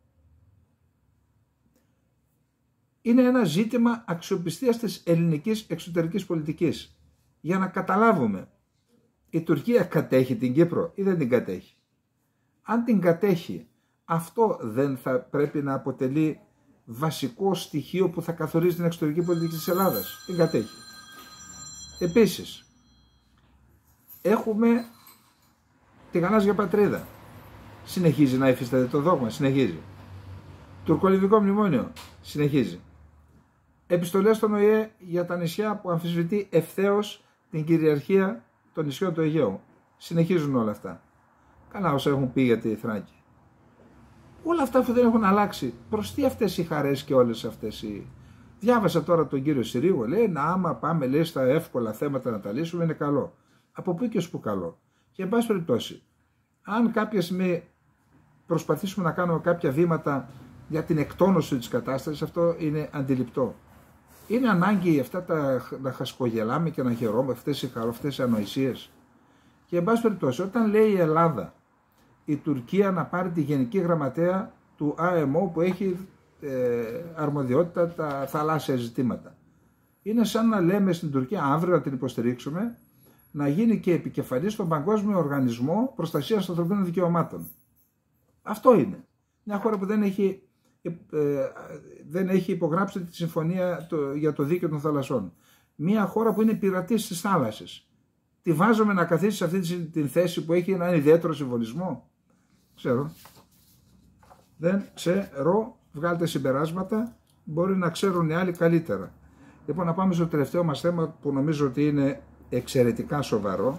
είναι ένα ζήτημα αξιοπιστίας της ελληνικής εξωτερικής πολιτικής. Για να καταλάβουμε, η Τουρκία κατέχει την Κύπρο ή δεν την κατέχει? Αν την κατέχει, αυτό δεν θα πρέπει να αποτελεί βασικό στοιχείο που θα καθορίζει την εξωτερική πολιτική της Ελλάδας? Την κατέχει. Επίσης, έχουμε τη γαλάζια πατρίδα. Συνεχίζει να υφίσταται το δόγμα, συνεχίζει. Τουρκολιβικό μνημόνιο, συνεχίζει. Επιστολές στον ΟΗΕ για τα νησιά που αμφισβητεί ευθέως την κυριαρχία των νησιών του Αιγαίου. Συνεχίζουν όλα αυτά. Καλά όσα έχουν πει για τη Θράκη. Όλα αυτά που δεν έχουν αλλάξει. Προς τι αυτές οι χαρές και όλες αυτές οι... Διάβασα τώρα τον κύριο Συρίγο, λέει, να άμα πάμε, λέει, στα εύκολα θέματα να τα λύσουμε, είναι καλό. Από πού και ως πού καλό? Και εν πάση περιπτώσει, αν κάποια στιγμή προσπαθήσουμε να κάνουμε κάποια βήματα για την εκτόνωση της κατάστασης, αυτό είναι αντιληπτό. Είναι ανάγκη αυτά τα, να χασκογελάμε και να χαιρόμαστε αυτές οι αυτές οι ανοησίες? Και εν πάση περιπτώσει, όταν λέει η Ελλάδα, η Τουρκία να πάρει τη Γενική Γραμματέα του ΑΕΜΟ που έχει ε, αρμοδιότητα τα θαλάσσια ζητήματα, είναι σαν να λέμε στην Τουρκία αύριο να την υποστηρίξουμε να γίνει και επικεφαλής στον Παγκόσμιο Οργανισμό Προστασίας των Ανθρωπίνων Δικαιωμάτων. Αυτό είναι. Μια χώρα που δεν έχει, ε, ε, δεν έχει υπογράψει τη συμφωνία το, για το δίκαιο των θαλασσών. Μια χώρα που είναι πειρατής της θάλασσης. Τη βάζουμε να καθίσει σε αυτή την θέση που έχει έναν ιδιαίτερο συμβολισμό? Ξέρω. Δεν ξέρω. Βγάλτε συμπεράσματα. Μπορεί να ξέρουν οι άλλοι καλύτερα. Λοιπόν, να πάμε στο τελευταίο μας θέμα που νομίζω ότι είναι εξαιρετικά σοβαρό.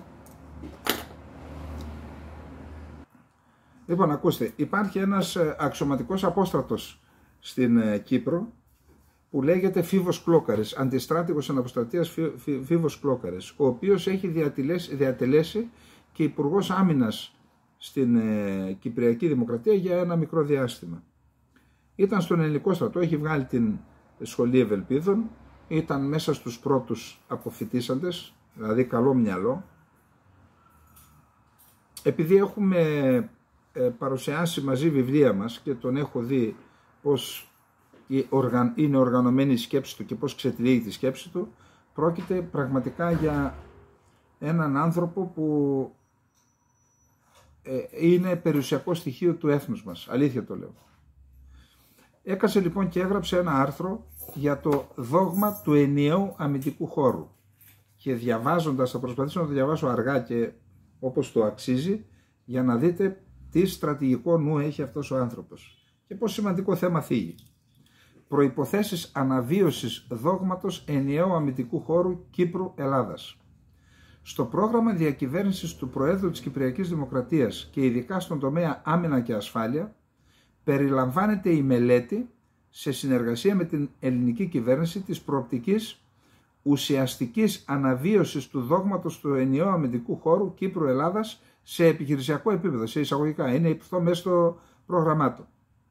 Λοιπόν, ακούστε, υπάρχει ένας αξιωματικός απόστρατος στην Κύπρο που λέγεται Φίβος Κλόκαρης, αντιστράτηγος αναποστρατείας Φίβος Κλόκαρης, ο οποίος έχει διατελέσει, διατελέσει και υπουργός άμυνας στην ε, Κυπριακή Δημοκρατία για ένα μικρό διάστημα. Ήταν στον ελληνικό στρατό, έχει βγάλει την σχολή Ευελπίδων, ήταν μέσα στους πρώτους αποφοιτήσαντες, δηλαδή καλό μυαλό. Επειδή έχουμε παρουσιάσει μαζί βιβλία μας και τον έχω δει πώς είναι οργανωμένη η σκέψη του και πώς ξετυλίγει τη σκέψη του, πρόκειται πραγματικά για έναν άνθρωπο που είναι περιουσιακό στοιχείο του έθνους μας, αλήθεια το λέω. Έκασε λοιπόν και έγραψε ένα άρθρο για το δόγμα του ενιαίου αμυντικού χώρου και διαβάζοντας, θα προσπαθήσω να το διαβάσω αργά και όπως το αξίζει, για να δείτε τι στρατηγικό νου έχει αυτός ο άνθρωπος και πόσο σημαντικό θέμα θίγει. Προϋποθέσεις αναβίωσης δόγματος ενιαίου αμυντικού χώρου Κύπρου-Ελλάδας. Στο πρόγραμμα διακυβέρνησης του Προέδρου της Κυπριακής Δημοκρατίας και ειδικά στον τομέα άμυνα και ασφάλεια, περιλαμβάνεται η μελέτη σε συνεργασία με την ελληνική κυβέρνηση της προοπτικής ουσιαστικής αναβίωσης του δόγματος του ενιαίου αμυντικού χώρου Κύπρου-Ελλάδας σε επιχειρησιακό επίπεδο, σε εισαγωγικά. Είναι αυτό μέσα στο πρόγραμμά του.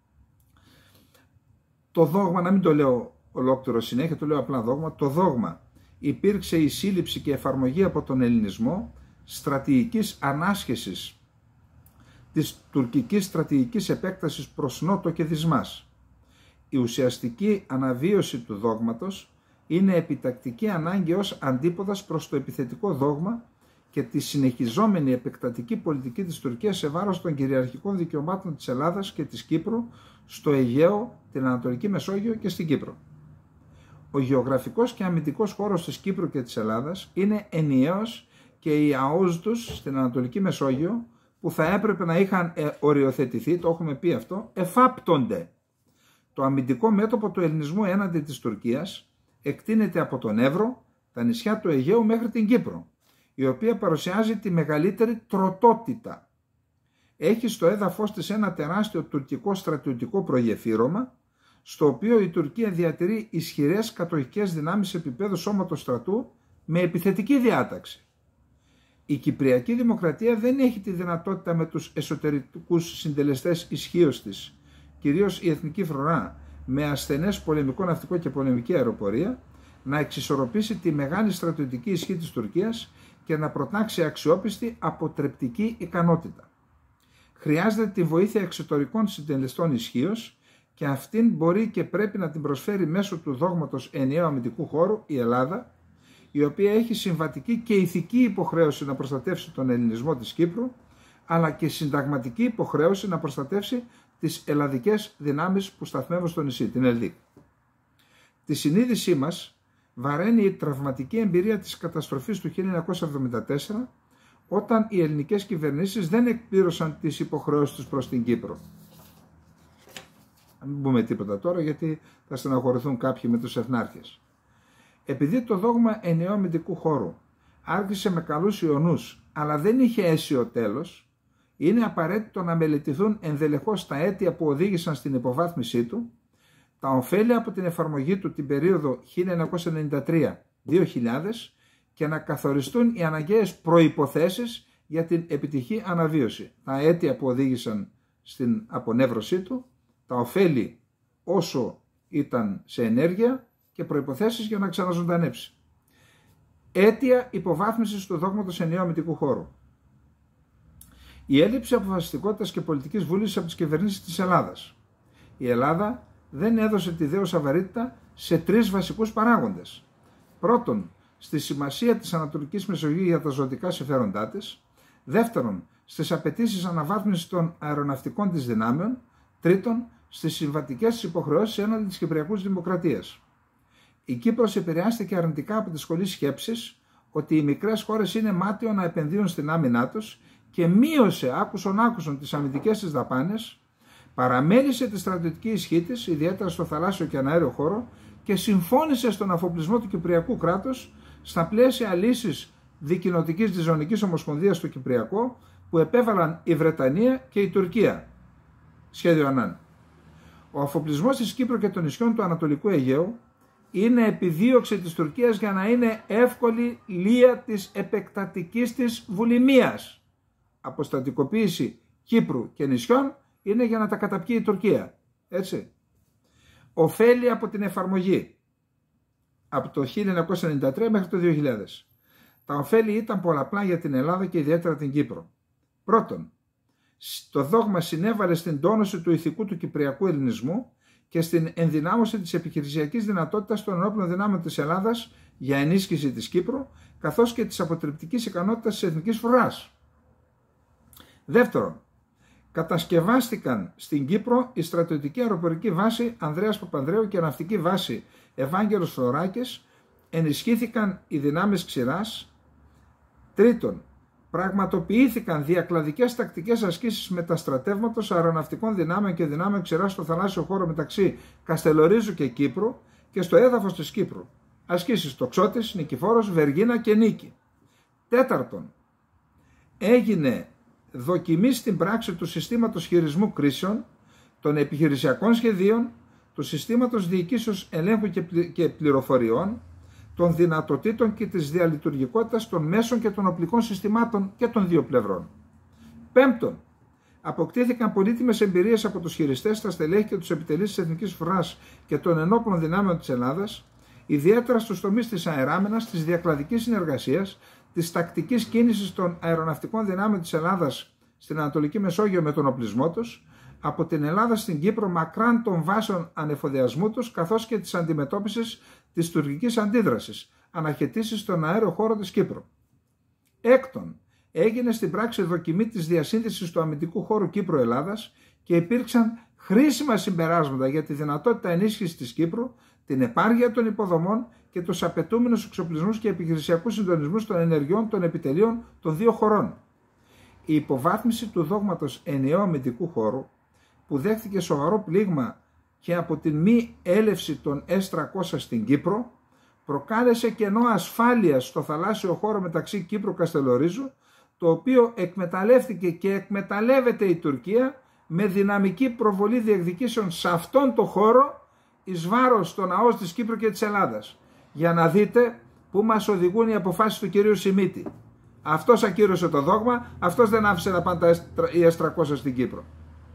Το δόγμα, να μην το λέω ολόκληρο συνέχεια, το λέω απλά δόγμα. Το δόγμα υπήρξε η σύλληψη και εφαρμογή από τον ελληνισμό στρατηγικής ανάσχεσης της τουρκικής στρατηγικής επέκτασης προς νότο και δυσμάς. Η ουσιαστική αναβίωση του δόγματος είναι επιτακτική ανάγκη ως αντίποδας προς το επιθετικό δόγμα και τη συνεχιζόμενη επεκτατική πολιτική της Τουρκίας σε βάρος των κυριαρχικών δικαιωμάτων της Ελλάδας και της Κύπρου στο Αιγαίο, την Ανατολική Μεσόγειο και στην Κύπρο. Ο γεωγραφικός και αμυντικός χώρος της Κύπρου και της Ελλάδας είναι ενιαίος και οι ΑΟΣ τους στην Ανατολική Μεσόγειο, που θα έπρεπε να είχαν ε, οριοθετηθεί, το έχουμε πει αυτό, εφάπτονται. Το αμυντικό μέτωπο του ελληνισμού έναντι της Τουρκίας εκτείνεται από τον Εύρο, τα νησιά του Αιγαίου μέχρι την Κύπρο, η οποία παρουσιάζει τη μεγαλύτερη τροτότητα. Έχει στο έδαφος της ένα τεράστιο τουρκικό στρατιωτικό προγεφύρωμα, στο οποίο η Τουρκία διατηρεί ισχυρές κατοχικές δυνάμεις επίπεδου σώματος στρατού με επιθετική διάταξη. Η Κυπριακή Δημοκρατία δεν έχει τη δυνατότητα με τους εσωτερικούς συντελεστές ισχύως της, κυρίως η Εθνική Φρουρά, με ασθενές πολεμικό ναυτικό και πολεμική αεροπορία, να εξισορροπήσει τη μεγάλη στρατιωτική ισχύ της Τουρκίας και να προτάξει αξιόπιστη αποτρεπτική ικανότητα. Χρειάζεται τη βοήθεια εξωτερικών συντελεστών ισχύως και αυτήν μπορεί και πρέπει να την προσφέρει μέσω του δόγματος ενιαίου αμυντικού χώρου η Ελλάδα, η οποία έχει συμβατική και ηθική υποχρέωση να προστατεύσει τον ελληνισμό της Κύπρου, αλλά και συνταγματική υποχρέωση να προστατεύσει τις ελλαδικές δυνάμεις που σταθμεύουν στο νησί, την ΕΛΔΙΚ. Τη συνείδησή μας βαραίνει η τραυματική εμπειρία της καταστροφής του χίλια εννιακόσια εβδομήντα τέσσερα, όταν οι ελληνικές κυβερνήσεις δεν εκπλήρωσαν τις υποχρεώσεις τους προς την Κύπρο. Να μην πούμε τίποτα τώρα, γιατί θα στεναχωρηθούν κάποιοι με τους εθνάρχες. Επειδή το δόγμα ενιαίου αμυντικού χώρου άρχισε με καλούς ιονούς, αλλά δεν είχε αίσιο τέλος, είναι απαραίτητο να μελετηθούν ενδελεχώς τα αίτια που οδήγησαν στην υποβάθμισή του, τα ωφέλη από την εφαρμογή του την περίοδο χίλια εννιακόσια ενενήντα τρία με δύο χιλιάδες και να καθοριστούν οι αναγκαίες προϋποθέσεις για την επιτυχή αναβίωση. Τα αίτια που οδήγησαν στην απονεύρωσή του, τα ωφέλη όσο ήταν σε ενέργεια και προϋποθέσεις για να ξαναζωντανέψει. Αίτια υποβάθμισης του δόγματος ενιαίου αμυντικού χώρου. Η έλλειψη αποφασιστικότητας και πολιτικής βούλησης από τις κυβερνήσεις της Ελλάδας. Η Ελλάδα δεν έδωσε τη δέουσα βαρύτητα σε τρεις βασικούς παράγοντες. Πρώτον, στη σημασία της Ανατολικής Μεσογείου για τα ζωτικά συμφέροντά της. Δεύτερον, στις απαιτήσεις αναβάθμισης των αεροναυτικών της δυνάμεων. Τρίτον, στις συμβατικές υποχρεώσεις έναντι της Κυπριακής Δημοκρατίας. Η Κύπρος επηρεάστηκε αρνητικά από τη σχολή σκέψης ότι οι μικρές χώρες είναι μάτιο να επενδύουν στην άμυνά τους και μείωσε άκουσον άκουσον τις αμυντικές της δαπάνες, παραμέλησε τη στρατιωτική ισχύ της, ιδιαίτερα στο θαλάσσιο και αναέριο χώρο, και συμφώνησε στον αφοπλισμό του Κυπριακού κράτους στα πλαίσια λύσης δικοινοτικής διζωνικής ομοσπονδίας στο Κυπριακό που επέβαλαν η Βρετανία και η Τουρκία. Σχέδιο Ανάν. Ο αφοπλισμός της Κύπρου και των νησιών του Ανατολικού Αιγαίου είναι επιδίωξη της Τουρκίας για να είναι εύκολη λία της επεκτατικής της βουλημίας. Αποστατικοποίηση Κύπρου και νησιών είναι για να τα καταπιεί η Τουρκία. Έτσι. ωφέλη από την εφαρμογή από το χίλια εννιακόσια ενενήντα τρία μέχρι το δύο χιλιάδες. Τα ωφέλη ήταν πολλαπλά για την Ελλάδα και ιδιαίτερα την Κύπρο. Πρώτον, το δόγμα συνέβαλε στην τόνωση του ηθικού του κυπριακού ελληνισμού και στην ενδυνάμωση της επιχειρησιακής δυνατότητας των ενόπλων δυνάμεων της Ελλάδας για ενίσχυση της Κύπρου, καθώς και της αποτρεπτικής ικανότητας της εθνικής φρουράς. Δεύτερον, κατασκευάστηκαν στην Κύπρο η στρατιωτική αεροπορική βάση Ανδρέας Παπανδρέου και η ναυτική βάση Ευάγγελος Φλωράκης, ενισχύθηκαν οι δυνάμεις ξηράς. Τρίτον, πραγματοποιήθηκαν διακλαδικές τακτικές ασκήσεις μεταστρατεύματος αεροναυτικών δυνάμεων και δυνάμεων ξηράς στο θαλάσσιο χώρο μεταξύ Καστελορίζου και Κύπρου και στο έδαφος της Κύπρου. Ασκήσεις Τοξότης, Νικηφόρος, Βεργίνα και Νίκη. Τέταρτον, έγινε δοκιμή στην πράξη του συστήματος χειρισμού κρίσεων, των επιχειρησιακών σχεδίων, του συστήματος διοικήσεως ελέγχου και πληροφοριών, των δυνατοτήτων και της διαλειτουργικότητας των μέσων και των οπλικών συστημάτων και των δύο πλευρών. Πέμπτον, αποκτήθηκαν πολύτιμες εμπειρίες από τους χειριστές, τα στελέχη και τους επιτελείς της Εθνικής Φρουράς και των ενόπλων δυνάμεων της Ελλάδας, ιδιαίτερα στους τομείς της αεράμενας, της διακλαδικής συνεργασίας, της τακτικής κίνησης των αεροναυτικών δυνάμεων της Ελλάδας στην Ανατολική Μεσόγειο με τον οπλισμό τους, από την Ελλάδα στην Κύπρο μακράν των βάσεων ανεφοδιασμού τους, καθώς και της αντιμετώπισης της τουρκικής αντίδρασης, αναχαιτήσεις στον αέριο χώρο της Κύπρου. Έκτον, έγινε στην πράξη δοκιμή της διασύνδεσης του αμυντικού χώρου Κύπρου-Ελλάδας και υπήρξαν χρήσιμα συμπεράσματα για τη δυνατότητα ενίσχυσης της Κύπρου, την επάρκεια των υποδομών και τους απαιτούμενους εξοπλισμούς και επιχειρησιακούς συντονισμούς των ενεργειών των επιτελείων των δύο χωρών. Η υποβάθμιση του δόγματος ενιαίου αμυντικού χώρου, που δέχθηκε σοβαρό πλήγμα και από την μη έλευση των ες τριακόσια στην Κύπρο, προκάλεσε κενό ασφάλειας στο θαλάσσιο χώρο μεταξύ Κύπρου Καστελορίζου, το οποίο εκμεταλλεύτηκε και εκμεταλλεύεται η Τουρκία με δυναμική προβολή διεκδικήσεων σε αυτόν τον χώρο εις βάρος των ΑΟΣ της Κύπρου και της Ελλάδας. Για να δείτε πού μας οδηγούν οι αποφάσεις του κυρίου Σιμίτη. Αυτός ακύρωσε το δόγμα, αυτός δεν άφησε να πάνε οι ες τριακόσια στην Κύπρο.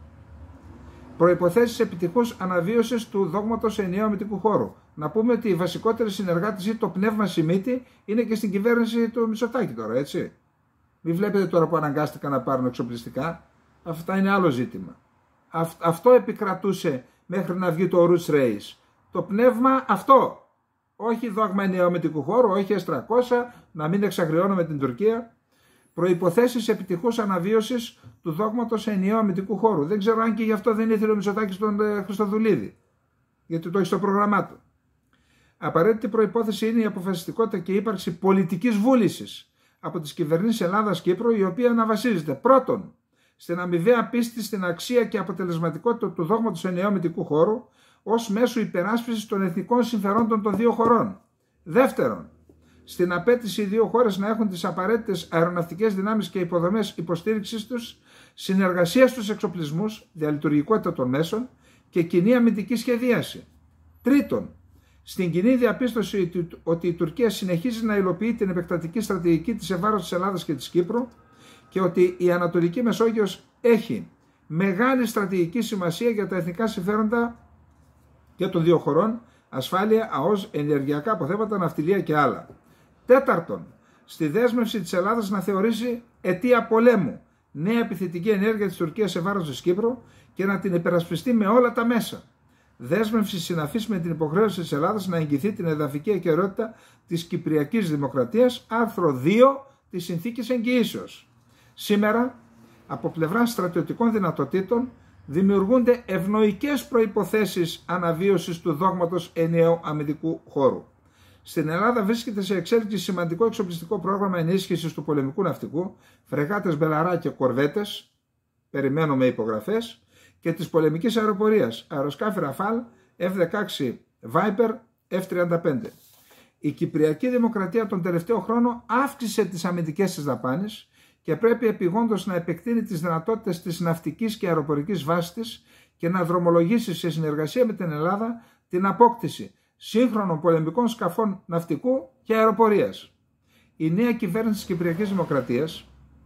Προϋποθέσεις επιτυχούς αναβίωσης του δόγματος ενιαίου αμυντικού χώρου. Να πούμε ότι οι βασικότεροι συνεργάτες ή το πνεύμα Σιμίτη είναι και στην κυβέρνηση του Μητσοτάκη τώρα, έτσι. Μην βλέπετε τώρα που αναγκάστηκαν να πάρουν εξοπλιστικά. Αυτά είναι άλλο ζήτημα. Αυ, αυτό επικρατούσε μέχρι να βγει το Roots Race. Το πνεύμα αυτό. Όχι δόγμα ενιαίου αμυντικού χώρου, όχι ες τριακόσια, να μην εξαγριώνουμε την Τουρκία. Προϋποθέσεις επιτυχούς αναβίωσης του δόγματος ενιαίου αμυντικού χώρου. Δεν ξέρω αν και γι' αυτό δεν ήθελε ο Μητσοτάκης τον ε, Χριστοδουλίδη, γιατί το έχει στο πρόγραμμά του. Απαραίτητη προϋπόθεση είναι η αποφασιστικότητα και η ύπαρξη πολιτικής βούλησης από τις κυβερνήσεις Ελλάδας-Κύπρου, η οποία να βασίζεται πρώτον στην αμοιβαία πίστη στην αξία και αποτελεσματικότητα του δόγματος ενιαίου αμυντικού χώρου ως μέσο υπεράσπισης των εθνικών συμφερόντων των δύο χωρών. Δεύτερον, στην απέτηση οι δύο χώρες να έχουν τις απαραίτητες αεροναυτικές δυνάμεις και υποδομές υποστήριξης τους, συνεργασία στους εξοπλισμούς, διαλειτουργικότητα των μέσων και κοινή αμυντική σχεδίαση. Τρίτον, στην κοινή διαπίστωση ότι η Τουρκία συνεχίζει να υλοποιεί την επεκτατική στρατηγική της ευάρωσης της Ελλάδας και της Κύπρου και ότι η Ανατολική Μεσόγειος έχει μεγάλη στρατηγική σημασία για τα εθνικά συμφέροντα και των δύο χωρών, ασφάλεια, ΑΟΣ, ενεργειακά αποθέματα, ναυτιλία και άλλα. Τέταρτον, στη δέσμευση της Ελλάδας να θεωρήσει αιτία πολέμου νέα επιθετική ενέργεια της Τουρκίας σε βάρος της Κύπρου και να την υπερασπιστεί με όλα τα μέσα. Δέσμευση συναφής με την υποχρέωση της Ελλάδας να εγγυηθεί την εδαφική ακεραιότητα της Κυπριακής Δημοκρατίας, άρθρο δύο της Συνθήκης Εγγυήσεως. Σήμερα, από πλευρά στρατιωτικών δυνατοτήτων, δημιουργούνται ευνοϊκές προϋποθέσεις αναβίωσης του δόγματος ενιαίου αμυντικού χώρου. Στην Ελλάδα βρίσκεται σε εξέλιξη σημαντικό εξοπλιστικό πρόγραμμα ενίσχυσης του πολεμικού ναυτικού, φρεγάτες Μπελαρά και κορβέτες, περιμένουμε υπογραφές, και της πολεμικής αεροπορίας, αεροσκάφη Ραφάλ, εφ δεκαέξι Viper, εφ τριάντα πέντε. Η Κυπριακή Δημοκρατία τον τελευταίο χρόνο αύξησε τις αμυντικές της δαπάνες και πρέπει επιγόντως να επεκτείνει τις δυνατότητες της ναυτικής και αεροπορικής βάσης της και να δρομολογήσει σε συνεργασία με την Ελλάδα την απόκτηση σύγχρονων πολεμικών σκαφών ναυτικού και αεροπορίας. Η νέα κυβέρνηση της Κυπριακής Δημοκρατίας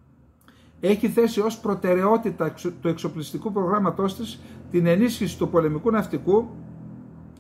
έχει θέσει ως προτεραιότητα του εξοπλιστικού προγράμματός της την ενίσχυση του πολεμικού ναυτικού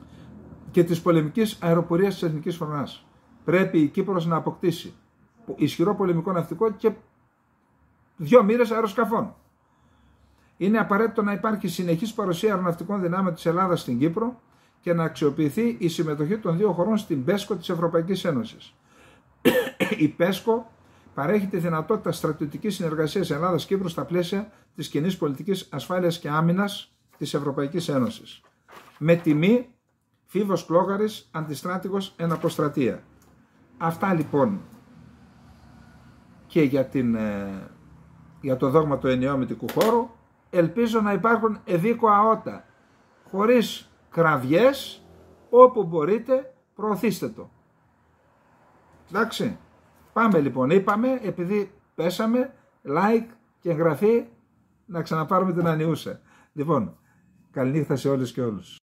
και της πολεμικής αεροπορίας της Εθνικής Φρονάς. Πρέπει η Κύπρος να αποκτήσει ισχυρό πολεμικό ναυτικό και δύο μοίρες αεροσκαφών. Είναι απαραίτητο να υπάρχει συνεχής παρουσία αεροναυτικών δυνάμεων της Ελλάδας στην Κύπρο και να αξιοποιηθεί η συμμετοχή των δύο χωρών στην ΠΕΣΚΟ της Ευρωπαϊκής Ένωσης. Η ΠΕΣΚΟ παρέχει τη δυνατότητα στρατιωτικής συνεργασίας Ελλάδας-Κύπρου στα πλαίσια της κοινής πολιτικής ασφάλειας και άμυνας της Ευρωπαϊκής Ένωσης. Με τιμή Φίβος Κλόγαρης, αντιστράτηγος εν αποστρατεία. Αυτά λοιπόν και για, την, για το δόγμα του ενιαίου αμυντικού χώρου. Ελπίζω να υπάρχουν εδίκοα αότα, χωρίς κραυγές, όπου μπορείτε προωθήστε το. Εντάξει, πάμε λοιπόν, είπαμε, επειδή πέσαμε, like και εγγραφή, να ξαναπάρουμε την ανιούσα. Λοιπόν, καληνύχτα σε όλες και όλους.